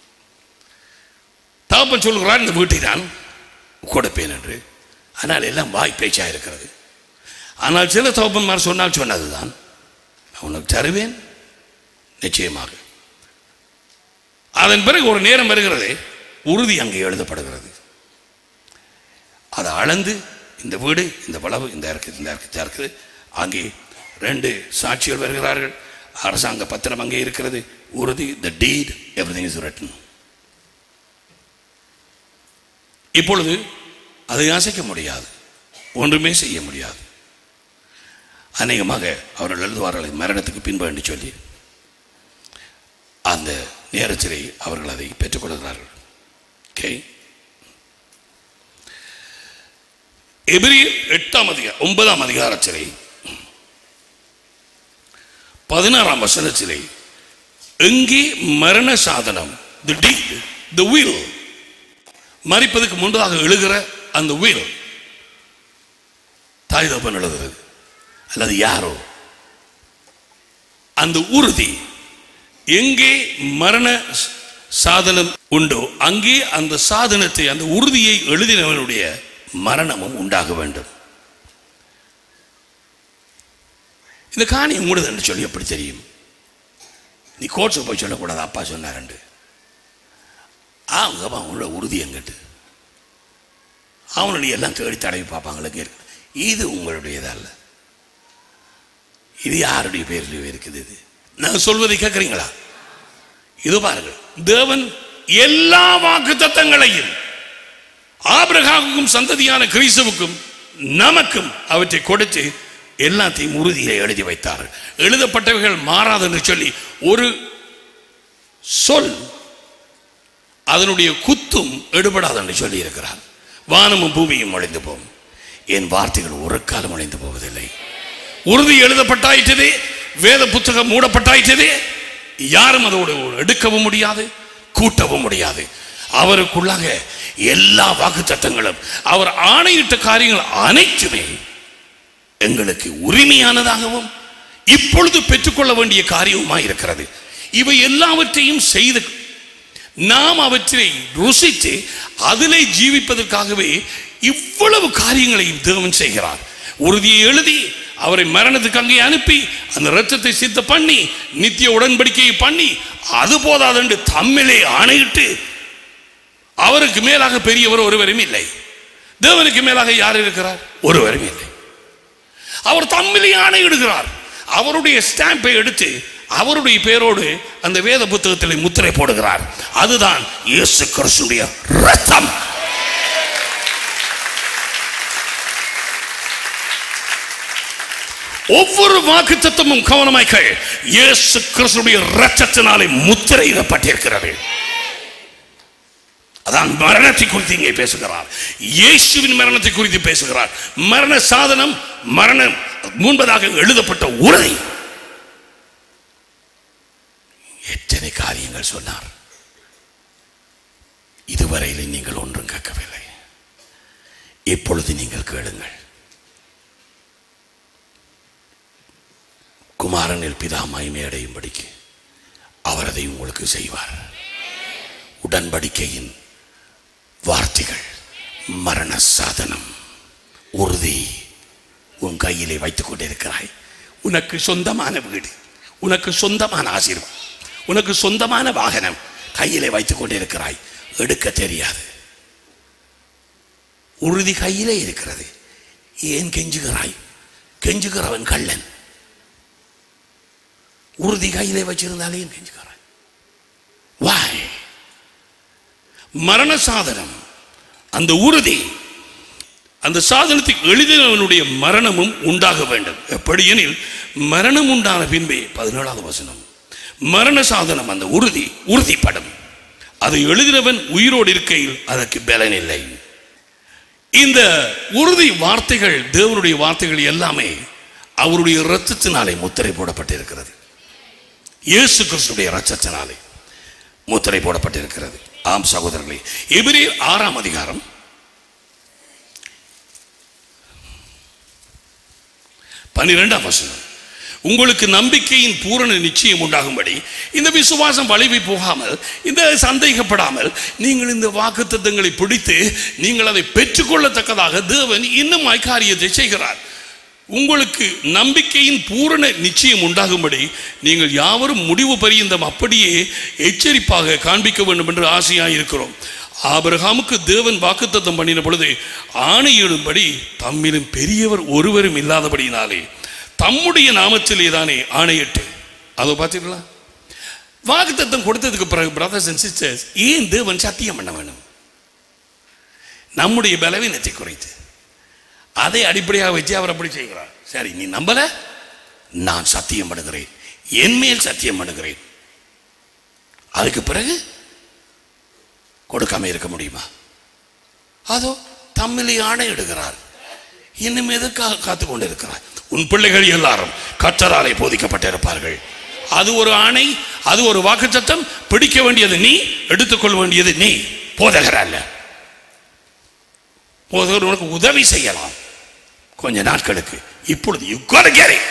தகப்பன் சொல்கிறார், இந்த வீட்டை தான் கொடுப்பேன் என்று. ஆனால் எல்லாம் வாய் பேச்சா இருக்கிறது. ஆனால் சில தகப்பன்மார் சொன்னால் சொன்னதுதான், உனக்கு தருவேன், நிச்சயமாக. அதன் பிறகு ஒரு நேரம் வருகிறது, உறுதி அங்கே எழுதப்படுகிறது. அதை அளந்து இந்த வீடு இந்த வளவு இந்த இருக்குது இந்த இருக்குது இருக்குது. அங்கே ரெண்டு சாட்சிகள் வருகிறார்கள். அரசாங்க பத்திரம் அங்கே இருக்கிறது. உறுதி, the deed, everything is written. இப்பொழுது அதை அசைக்க முடியாது, ஒன்றுமே செய்ய முடியாது. அநேகமாக அவர்கள் எழுதுவார்கள் மரணத்துக்கு பின்பு என்று சொல்லி. அந்த நேரத்திலே அவர்கள் அதை பெற்றுக்கொள்கிறார்கள். ஓகே, எபிரேயர் எட்டாம் அதிகார ஒன்பதாம் அதிகாரத்திலே பதினாறாம் வசனத்திலே எங்கே மரண சாதனம், the deed, the will, மரிப்பதற்கு முன்பதாக எழுகிற அந்த will, தாய் தகப்பன் எழுதுறது அல்லது யாரோ, அந்த உறுதி எங்கே மரண சாதனம் உண்டோ அங்கே அந்த சாதனத்தை அந்த உறுதியை எழுதினவனுடைய மரணமும் உண்டாக வேண்டும். இந்த காணி உங்களுது என்று சொல்லி எப்படி தெரியும்? நீ கோட்ஸை போய் சொல்லக்கூடாது, அப்பா சொன்னார். அவங்க அவங்களோட உறுதி எங்கிட்டு அவனுடைய எல்லாம் தேடி தடவி பார்ப்பாங்களுக்கு. இது உங்களுடையதல்ல, இது யாருடைய பேரில் இருக்குது? இது நான் சொல்வதை கேட்குறீங்களா? இது பாருங்கள், தேவன் எல்லா வாக்கு தத்தங்களையும் ஆபிரகாமுக்கும் சந்ததியான கிறிஸ்துவுக்கும் நமக்கும் அவற்றை கொடுத்து எல்லாத்தையும் உறுதியை எழுதி வைத்தார்கள். எழுதப்பட்டவைகள் மாறாது என்று சொல்லி ஒரு சொல் அதனுடைய குத்தும் எடுபடாது என்று சொல்லி இருக்கிறார். வானமும் பூமியும் அழிந்து போகும், என் வார்த்தைகள் ஒரு காலம் அழிந்து போவதில்லை. உறுதி எழுதப்பட்டாயிட்டதே, வேத புத்தகம் மூடப்பட்டாயிட்டதே, யாரும் அதோடு எடுக்கவும் முடியாது, கூட்டவும் முடியாது. அவருக்குள்ளாக எல்லா வாக்கு சட்டங்களும் அவர் ஆணையிட்ட காரியங்கள் அனைத்துமே எங்களுக்கு உரிமையானதாகவும் இப்பொழுது பெற்றுக்கொள்ள வேண்டிய காரியமாய் இருக்கிறது. இவை எல்லாவற்றையும் செய்து நாம் அவற்றை ருசித்து அதிலே ஜீவிப்பதற்காகவே இவ்வளவு காரியங்களையும் தேவன் செய்கிறார். உறுதியை எழுதி அவரை மரணத்துக்கு அங்கே அனுப்பி அந்த இரத்தத்தை சித்த பண்ணி நித்திய உடன்படிக்கையை பண்ணி அது போதாது என்று தம்மிலே ஆணையிட்டு, அவருக்கு மேலாக பெரியவர் ஒருவரும் இல்லை. தேவனுக்கு மேலாக யார் இருக்கிறார்? ஒருவரும் இல்லை. அவர் தம்மிலே ஆணையிடுகிறார். அவருடைய ஸ்டாம்பை எடுத்து அவருடைய பேரோடு அந்த வேத புத்தகத்தில் முத்திரை போடுகிறார். அதுதான் இயேசு கிறிஸ்துவின் இரத்தம். ஒவ்வொரு வாக்குத்தத்தமும் கவனமாய்கள் இயேசு கிறிஸ்துவின் இரத்தத்தினாலே முத்திரையிடப்பட்டிருக்கிறது. அதான் மரணத்தை குறித்து இங்கே பேசுகிறார். இயேசுவின் மரணத்தை குறித்து பேசுகிறார். மரண சாதனம், மரணம் முன்பதாக எழுதப்பட்ட உறுதி. எத்தனை காரியங்கள் சொன்னார். இதுவரையில் நீங்கள் ஒன்றும் கேட்கவில்லை. இப்பொழுது நீங்கள் கேளுங்கள். குமாரனில் பிதா மகிமை அடையும்படிக்கு அவர் அதை உங்களுக்கு செய்வார். உடன்படிக்கையின் வார்த்தைகள், மரண சாதனம், உறுதி உன் கையிலே வைத்துக் கொண்டிருக்கிறாய். உனக்கு சொந்தமான வீடு, உனக்கு சொந்தமான ஆசீர்வாதம், உனக்கு சொந்தமான வாகனம் கையிலே வைத்துக் கொண்டிருக்கிறாய். எடுக்க தெரியாது. உறுதி கையிலே இருக்கிறது. ஏன் கெஞ்சுகிறாய்? கெஞ்சுகிறவன் கள்ளன். உறுதி கையிலே வச்சிருந்தாலே ஏன் கெஞ்சுகிறாய்? வாய் மரண சாதனம், அந்த உறுதி, அந்த சாதனத்தை எழுதினவனுடைய மரணமும் உண்டாக வேண்டும். எப்படி எனில் மரணம் உண்டான பின்பே, பதினேழாவது வசனம், மரண சாதனம் அந்த உறுதி உறுதிப்படும். அதை எழுதினவன் உயிரோடு இருக்கையில் அதற்கு பலன் இல்லை. இந்த உறுதி வார்த்தைகள், தேவனுடைய வார்த்தைகள் எல்லாமே அவருடைய இரத்தத்தினாலே முத்திரை போடப்பட்டிருக்கிறது. இயேசு கிறிஸ்துடைய இரத்தத்தினாலே முத்திரை போடப்பட்டிருக்கிறது. ஆம் சகோதரர்களே, எபிரேயர் ஆறாம் அதிகாரம் பன்னிரெண்டாம் வசனம், உங்களுக்கு நம்பிக்கையின் பூரண நிச்சயம் உண்டாகும்படி இந்த விசுவாசம் வலிமை போகாமல், இந்த சந்தேகப்படாமல் நீங்கள் இந்த வாக்குத்தத்தங்களை பிடித்து நீங்கள் அதை பெற்றுக்கொள்ளத்தக்கதாக தேவன் இன்னும் காரியத்தை செய்கிறார். உங்களுக்கு நம்பிக்கையின் பூரண நிச்சயம் உண்டாகும்படி நீங்கள் யாவரும் முடிவு பரியந்தம் அப்படியே எச்சரிப்பாக காண்பிக்க வேண்டும் என்று ஆசையாக இருக்கிறோம். ஆபிரகாமுக்கு தேவன் வாக்குத்தத்தம் பண்ணின பொழுது ஆணையிடும்படி தம்மிலும் பெரியவர் ஒருவரும் இல்லாதபடியினாலே தம்முடைய நாமத்திலே தானே ஆணையிட்டு. அதோ பார்த்தீங்களா, வாக்குத்தத்தம் கொடுத்ததுக்கு பிறகு பிரதர்ஸ் அண்ட் சிஸ்டர்ஸ், ஏன் தேவன் சத்தியம் பண்ண வேணும்? நம்முடைய பலவீனத்தை குறைத்து அதை அடிப்படையாக வச்சு அவர் அப்படி செய்கிறார். சரி, நீ நம்பல, நான் சத்தியம் பண்ணுகிறேன், என் மேல் சத்தியம் பண்ணுகிறேன். அதுக்கு பிறகு கொடுக்காம இருக்க முடியுமா? அதோ தம்மிலே ஆணையிடுகிறார். இன்னும் எதுக்காக காத்து கொண்டு இருக்கிறார்? உன் பிள்ளைகள் எல்லாரும் கர்த்தராலே போதிக்கப்பட்டிருப்பார்கள். அது ஒரு ஆணை, அது ஒரு வாக்குத்தத்தம். பிடிக்க வேண்டியது நீ, எடுத்துக்கொள்ள வேண்டியது நீ. போதகர் அல்ல. போதகர் உனக்கு உதவி செய்யலாம் கொஞ்ச நாட்களுக்கு. இப்பொழுது you got to get it.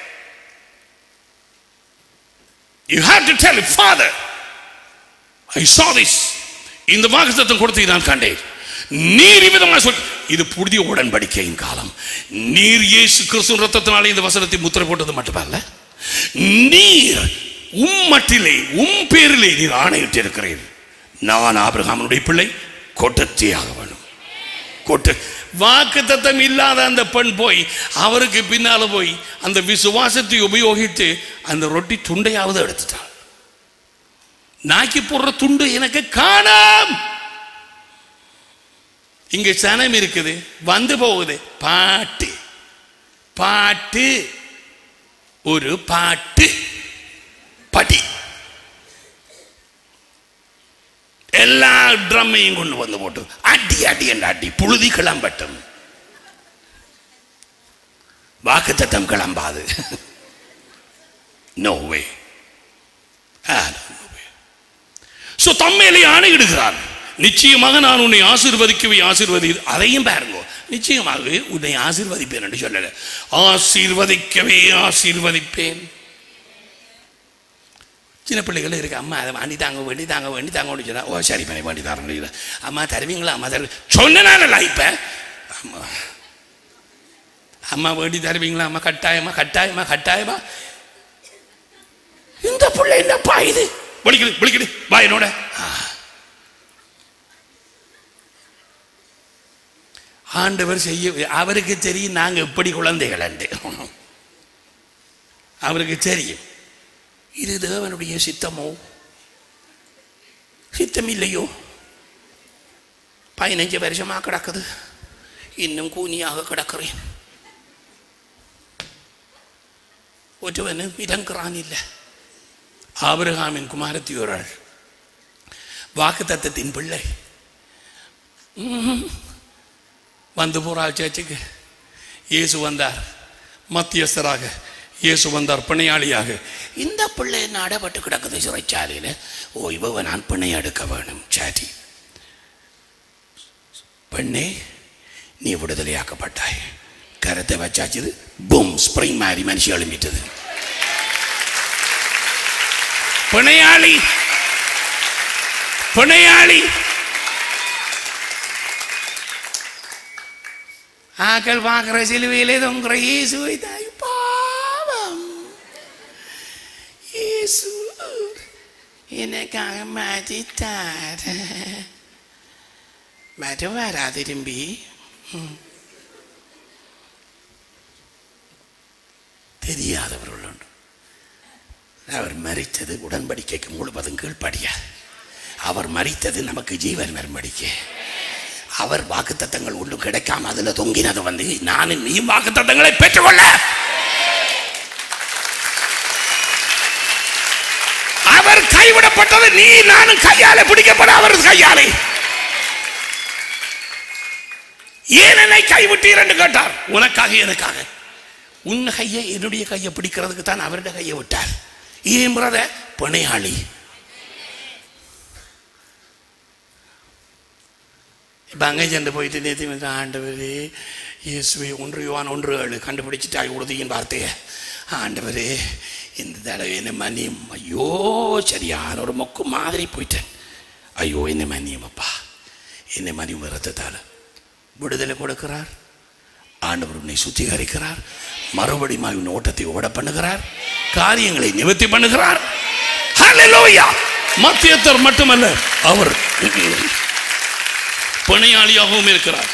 You have to tell it, Father, I saw this. இந்த வாக்குத்தத்தம் கொடுத்து நான் கண்டேன். நீர் இவ்விதமாக சொல். இது புதிய உடன்படிக்கையின் காலம். நீர் இயேசு கிறிஸ்துவின் இரத்தத்தினாலே இந்த வசனத்தை முத்திரை போட்டது மட்டுமல்ல, நீர் உம் மட்டிலே உம் பேரிலே நீர் ஆணையிட்டு இருக்கிறீர். நான் ஆபிரகாமுடைய பிள்ளை, கொட்டத்தியாக வேணும். கொட்டு வாக்குத்தத்தம் இல்லாத அந்த பெண் போய் அவருக்கு பின்னால போய் அந்த விசுவாசத்தை உபயோகித்து அந்த ரொட்டி துண்டையாவது எடுத்துட்டாள். நாக்கி போடுற துண்டு எனக்கு காணாம். இங்க சனம் இருக்குது, வந்து போகுது. பாட்டு பாட்டு ஒரு பாட்டு படி எல்லா ட்ரம்மையும் கொண்டு வந்து போட்டு அடி அடி என்ற அடி புழுதி கிளம்பட்டும். வாக்குத்தத்தம் கிளம்பாது. நோ வே. சோ தம்மேலே ஆணையிடுகிறார். நிச்சயமாக நான் உன்னை ஆசீர்வதிக்கவே ஆசீர்வதி. அதையும் பாருங்க, நிச்சயமாக உன்னை ஆசீர்வதிப்பேன் என்று சொல்லல, ஆசீர்வதிக்கவே ஆசீர்வதிப்பேன். சின்ன பிள்ளைகள் இருக்கு, அம்மா அதை வாண்டி தாங்க வேண்டி தாங்க வேண்டி தாங்க வேண்டி சொன்னா, ஓ சரி பண்ணி வாண்டி தரேன். அம்மா தருவீங்களா? அம்மா தரு சொன்னால இப்ப அம்மா அம்மா வேண்டி தருவீங்களா? அம்மா கட்டாயமா கட்டாயமா கட்டாயமா. இந்த பிள்ளை என்னப்பா இது? விളിக்குது விളിக்குது வா என்னோட. ஆண்டவர் செய்ய அவருக்கு தெரியும் நாங்க எப்படி குழந்தைகள் அண்டு. அவருக்கு தெரியும் இது தேவனுடைய சித்தமோ சித்தம் இல்லையோ. பதினஞ்சு வருஷமா கிடக்குது, இன்னும் கூனியாக கிடக்கிறேன். ஒருவனும் இடங்கிறான் இல்லை. ஆபிரகாமின் குமாரத்தி ஒரு ஆள், வாக்குத்தத்தத்தின் பிள்ளை, வந்து போறாள் சேர்ச்சுக்கு. இயேசு வந்தார் மத்தியஸ்தராக, இயேசு வந்தார் பிணையாளியாக. இந்த பிள்ளை என்ன அடப்பட்டு கிடக்குது சிறைச்சாலையில். ஓ இவ நான் பிணை எடுக்க வேணும். சாரி பெண்ணே, நீ விடுதலையாக்கப்பட்டாய். கரத்தை வச்சாச்சு, பூம் ஸ்ப்ரிங் மாதிரி மனுஷி எழும்பிட்டது. பிணையாளி பிணையாளி ஆக்கள் பார்க்கிற சிலுவையிலே தொங்குற இயேசுவை தாய் பாவம். இயேசு எனக்காக மாற்றிட்டார். வருவாரா திரும்பி? தெரியாதவர்கள் உண்டு. அவர் மரித்தது உடன்படிக்கைக்கு முழுவதும் கீழ்ப்படியாது. அவர் மரித்தது நமக்கு ஜீவன் வரும்படிக்கை. அவர் வாக்குத்தத்தங்கள் ஒன்றும் கிடைக்காம அதுல தொங்கினது வந்து நானும் நீ வாக்குத்தத்தங்களை பெற்றுக்கொள்ள. அவர் கைவிடப்பட்டது நீ நானும் கையாலே பிடிக்கப்பட அவர் கையாலே. ஏன் என்னை கைவிட்டீர் என்று கேட்டார். உனக்காக எனக்காக. உன் கையை என்னுடைய கையை பிடிக்கிறதுக்கு தான் அவருடைய கையை விட்டார். ஏன் பிரதர்? பிணையாளி. இப்போ அங்கே சென்று போயிட்டு நேற்று ஆண்டவரே இயேசுவை ஒன்று யோவான் ஒன்று ஏழு கண்டுபிடிச்சிட்டாய் உறுதியின் வார்த்தையை. ஆண்டவரே இந்த தடவை என்ன மன்னியும். ஐயோ சரியான ஒரு மொக்கு மாதிரி போயிட்டேன். ஐயோ என்ன மன்னியும் அப்பா, என்னை மன்னியும் ரத்தத்தால் விடுதலை கொடுக்கிறார். ஆண்டவர் உன்னை சுத்திகரிக்கிறார், மறுபடியும் உன் ஓட்டத்தை ஓட பண்ணுகிறார், காரியங்களை நிவர்த்தி பண்ணுகிறார். ஹல்லேலூயா! மத்தியஸ்தர் மட்டுமல்ல, அவர் பணியாளியாகவும் இருக்கிறார்.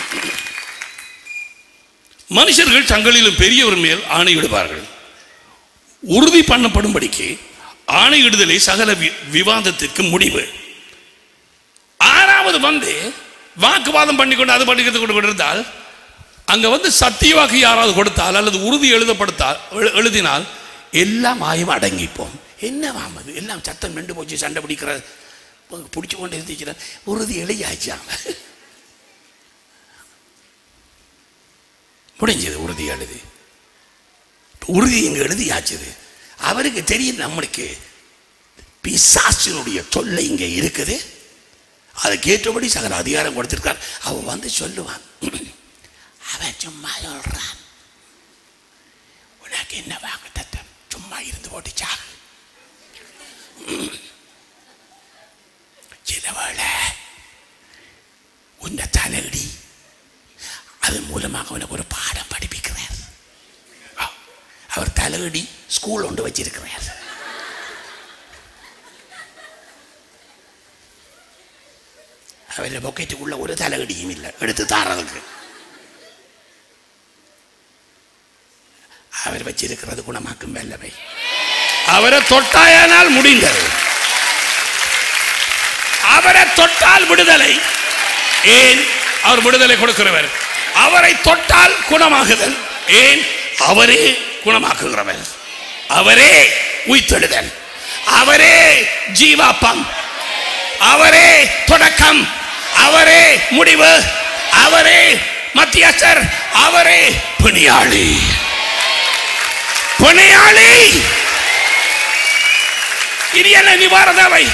மனுஷர்கள் தங்களிலும் பெரியவர் மேல் ஆணையிடுவார்கள். உறுதி பண்ணப்படும்படிக்கு ஆணையிடுதலை சகல விவாதத்திற்கு முடிவு. ஆறாவது வந்து வாக்குவாதம் பண்ணிக்கொண்டு அது பண்ணிக்கிறது கொண்டு இருந்தால், அங்க வந்து சத்திய வாக்கு யாராவது கொடுத்தால் அல்லது உறுதி எழுதப்படுத்தால் எழுதினால் எல்லாம் ஆயும் அடங்கிப்போம். என்ன வாமது எல்லாம் சத்தம் நின்று போச்சு, சண்டை பிடிக்கிற பிடிச்சு கொண்டு இருந்துக்கிற உறுதி எழுதியாச்சாம முடிஞ்சது. உறுதி எழுதி உறுதி இங்க எழுதியாச்சுது. அவருக்கு தெரியும் நம்மளுக்கு பிசாசினுடைய தொல்லை இங்க இருக்குது. அதை கேட்டபடி சகல அதிகாரம் கொடுத்திருக்கார். அவன் வந்து சொல்லுவான், அவன் சும்மா சொல்றான், உனக்கு என்ன வாக்கு தத்தம், சும்மா இருந்து போட்டுச்சா. சிலவேளை உன்னை தலையடி அதன் மூலமாக அவனுக்கு ஒரு பாடம் படிப்பிக்கிறார். அவர் தலையடி ஸ்கூல் ஒன்று வச்சிருக்கிறார். அவருடைய பொக்கெட்டுக்குள்ள ஒரு தலையடியும் இல்லை எடுத்து தாரதுக்கு. அவர் வச்சிருக்கிறது குணமாக்கும் வல்லமை. அவரை தொட்டாயானால் முடிந்தது. அவரை தொட்டால் விடுதலை. ஏன்? அவர் விடுதலை கொடுக்கிறவர். அவரை தொட்டால் குணமாகுதல். ஏன்? அவரே குணமாக்குகிறவர். அவரே உயிர்த்தெழுதல். அவரே ஜீவாப்பம். அவரே தொடக்கம். அவரே முடிவு. அவரே மத்தியஸ்தர். அவரே பணியாளி. பணியாளி. இது என்ன நிவாரணவை?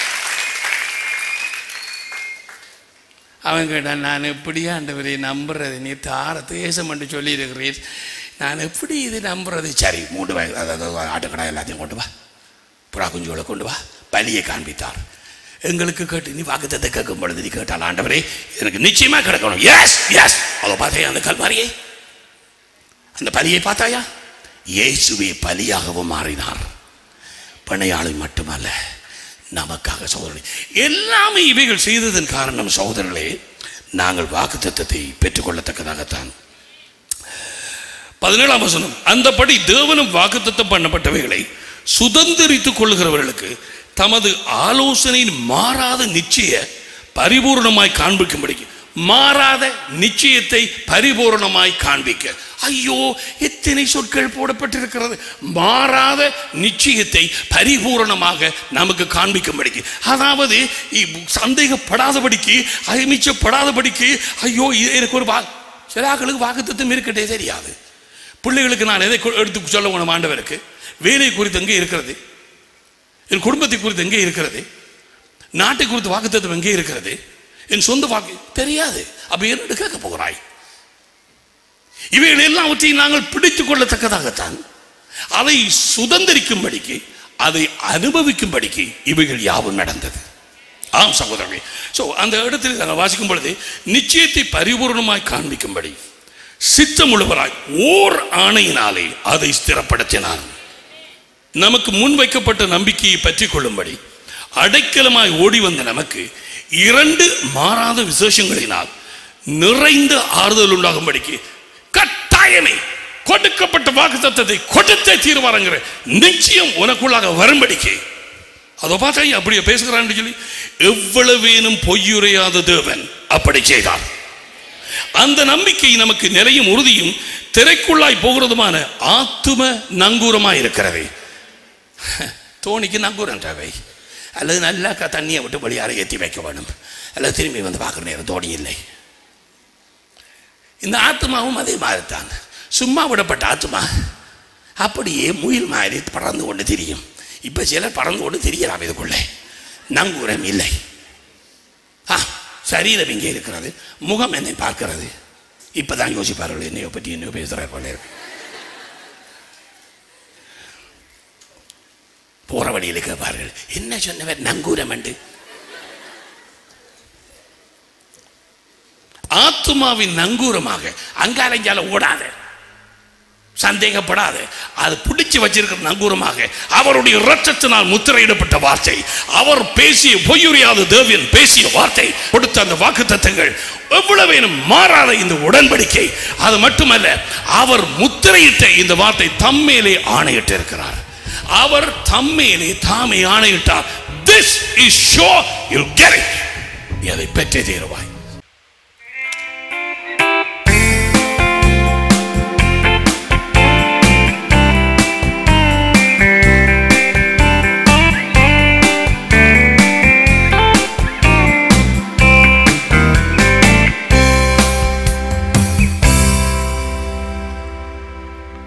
அவன் கேட்டான், நான் எப்படியா ஆண்டவரை நம்புறது? நீ தார தேசம் என்று சொல்லி இருக்கிறீர், நான் எப்படி இது நம்புறது? சரி, மூன்று வயது அதாவது ஆட்டுக்கடா எல்லாத்தையும் கொண்டு வா, புறா குஞ்சுகளை கொண்டு வா. பலியை காண்பித்தார். எங்களுக்கு கேட்டு நீ வாக்குத்தத்தை கேட்கும் பொழுது நீ கேட்டால், ஆண்டவரே எனக்கு நிச்சயமா கிடைக்கணும். எஸ் எஸ் அதை பார்த்தாயா அந்த கல்வாரியை? அந்த பலியை பார்த்தாயா? இயேசுவே பலியாகவும் மாறினார். பணியாளை மட்டுமல்ல, நமக்காக. சகோதரர்களே, எல்லாமே இவைகள் செய்ததன் காரணம் சகோதரர்களே, நாங்கள் வாக்குத்தத்தத்தை பெற்றுக்கொள்ளத்தக்கதாகத்தான். பதினேழாம் வசனம், அந்தபடி தேவனும் வாக்குத்தத்தம் பண்ணப்பட்டவைகளை சுதந்திரித்துக் கொள்கிறவர்களுக்கு தமது ஆலோசனையின் மாறாத நிச்சய பரிபூர்ணமாய் காண்பிக்கும்படி. மாறாத நிச்சயத்தை பரிபூர்ணமாய் காண்பிக்க. ஐயோ, எத்தனை சொற்கள் போடப்பட்டிருக்கிறது. மாறாத நிச்சயத்தை பரிபூரணமாக நமக்கு காண்பிக்கும்படிக்கு, அதாவது சந்தேகப்படாதபடிக்கு, அயமிச்சப்படாதபடிக்கு. ஐயோ, எனக்கு ஒரு சில ஆக்களுக்கு வாக்குத்தத்தம் இருக்கட்டே தெரியாது. பிள்ளைகளுக்கு நான் எதை எடுத்து சொல்ல வேணும்? ஆண்டவருக்கு வேலை குறித்து எங்கே இருக்கிறது? என் குடும்பத்தை குறித்து எங்கே இருக்கிறது? நாட்டை குறித்து வாக்குத்தத்தம் எங்கே இருக்கிறது? என் சொந்த வாக்கு தெரியாது. அப்ப என்ன கேட்க போகிறாய்? இவைகள் எல்லாவற்றையும் நாங்கள் பிடித்துக் கொள்ளத்தக்கதாகத்தான், அதை சுதந்திரிக்கும்படிக்கு, அதை அனுபவிக்கும்படிக்கு இவைகள் யாவும் நடந்தது. ஆம் சகோதரர்களே, சோ அந்த இடத்தில் நாங்கள் வாசிக்கும் பொழுது நிச்சயத்தை பரிபூர்ணமாய் காண்பிக்கும்படி சித்தமுள்ளவராய் ஓர் ஆணையினாலே அதை ஸ்திரப்படுத்தினார். நமக்கு முன் வைக்கப்பட்ட நம்பிக்கையை பற்றி கொள்ளும்படி அடைக்கலமாய் ஓடி வந்த நமக்கு இரண்டு மாறாத விசேஷங்களினால் நிறைந்த ஆறுதல் உண்டாகும்படிக்கு கட்டாயமே கொடுக்கப்பட்ட வாக்குத்தத்தத்தை கொடுத்தே தீர்வாரங்கிற நிச்சயம் உனக்குள்ளாக வரும்படிக்கு. அதை பார்த்தா அப்படியே பேசுகிறான்னு சொல்லி, எவ்வளவேனும் பொய்யுரையாத தேவன் அப்படி செய்தார். அந்த நம்பிக்கை நமக்கு நிலையும் உறுதியும் திரைக்குள்ளாய் போகிறதுமான ஆத்தும நங்கூரமாய் இருக்கிறது. தோணிக்கு நங்கூரம் தேவை, அல்லது நல்லா தண்ணியை விட்டு வெளியார ஏற்றி வைக்க வேணும், அல்லது திரும்பி வந்து பார்க்குற நேரம் தோணி இல்லை. இந்த ஆத்மாவும் அதே மாதிரி தான். சும்மா விடப்பட்ட ஆத்மா அப்படியே முயல் மாதிரி பறந்து கொண்டு தெரியும். இப்போ சிலர் பறந்து கொண்டு தெரியலாம், இதுக்குள்ளே நங்கூரம் இல்லை. ஆ, சரீரம் இங்கே இருக்கிறது, முகம் என்னை பார்க்கிறது. இப்போதான் யோசிப்பார்கள், என்னையோ பற்றி என்னையோ பேசுகிறார் போல. போற வழியில் கேட்பார்கள், என்ன சொன்னவர் நங்கூரம் என்று. ஆத்துமாவின் நங்கூரமாக அங்காலஞ்சால ஓடாத, சந்தேகப்படாத, அது பிடிச்சு வச்சிருக்கிற நங்கூரமாக அவருடைய இரத்தத்தினால் முத்திரையிடப்பட்ட வார்த்தை, அவர் பேசிய பொய்யுரையாத தேவன் பேசிய வார்த்தை, கொடுத்த அந்த வாக்குத்தத்தங்கள் எவ்வளவேனும் மாறாத இந்த உடன்படிக்கை. அது மட்டுமல்ல, அவர் முத்திரையிட்ட இந்த வார்த்தை தம்மேலே ஆணையிட்டு இருக்கிறார். அவர் தம்மேலே தாமே ஆணையிட்டார். This is sure, you'll get it. அதை பெற்றே தீருவாய்.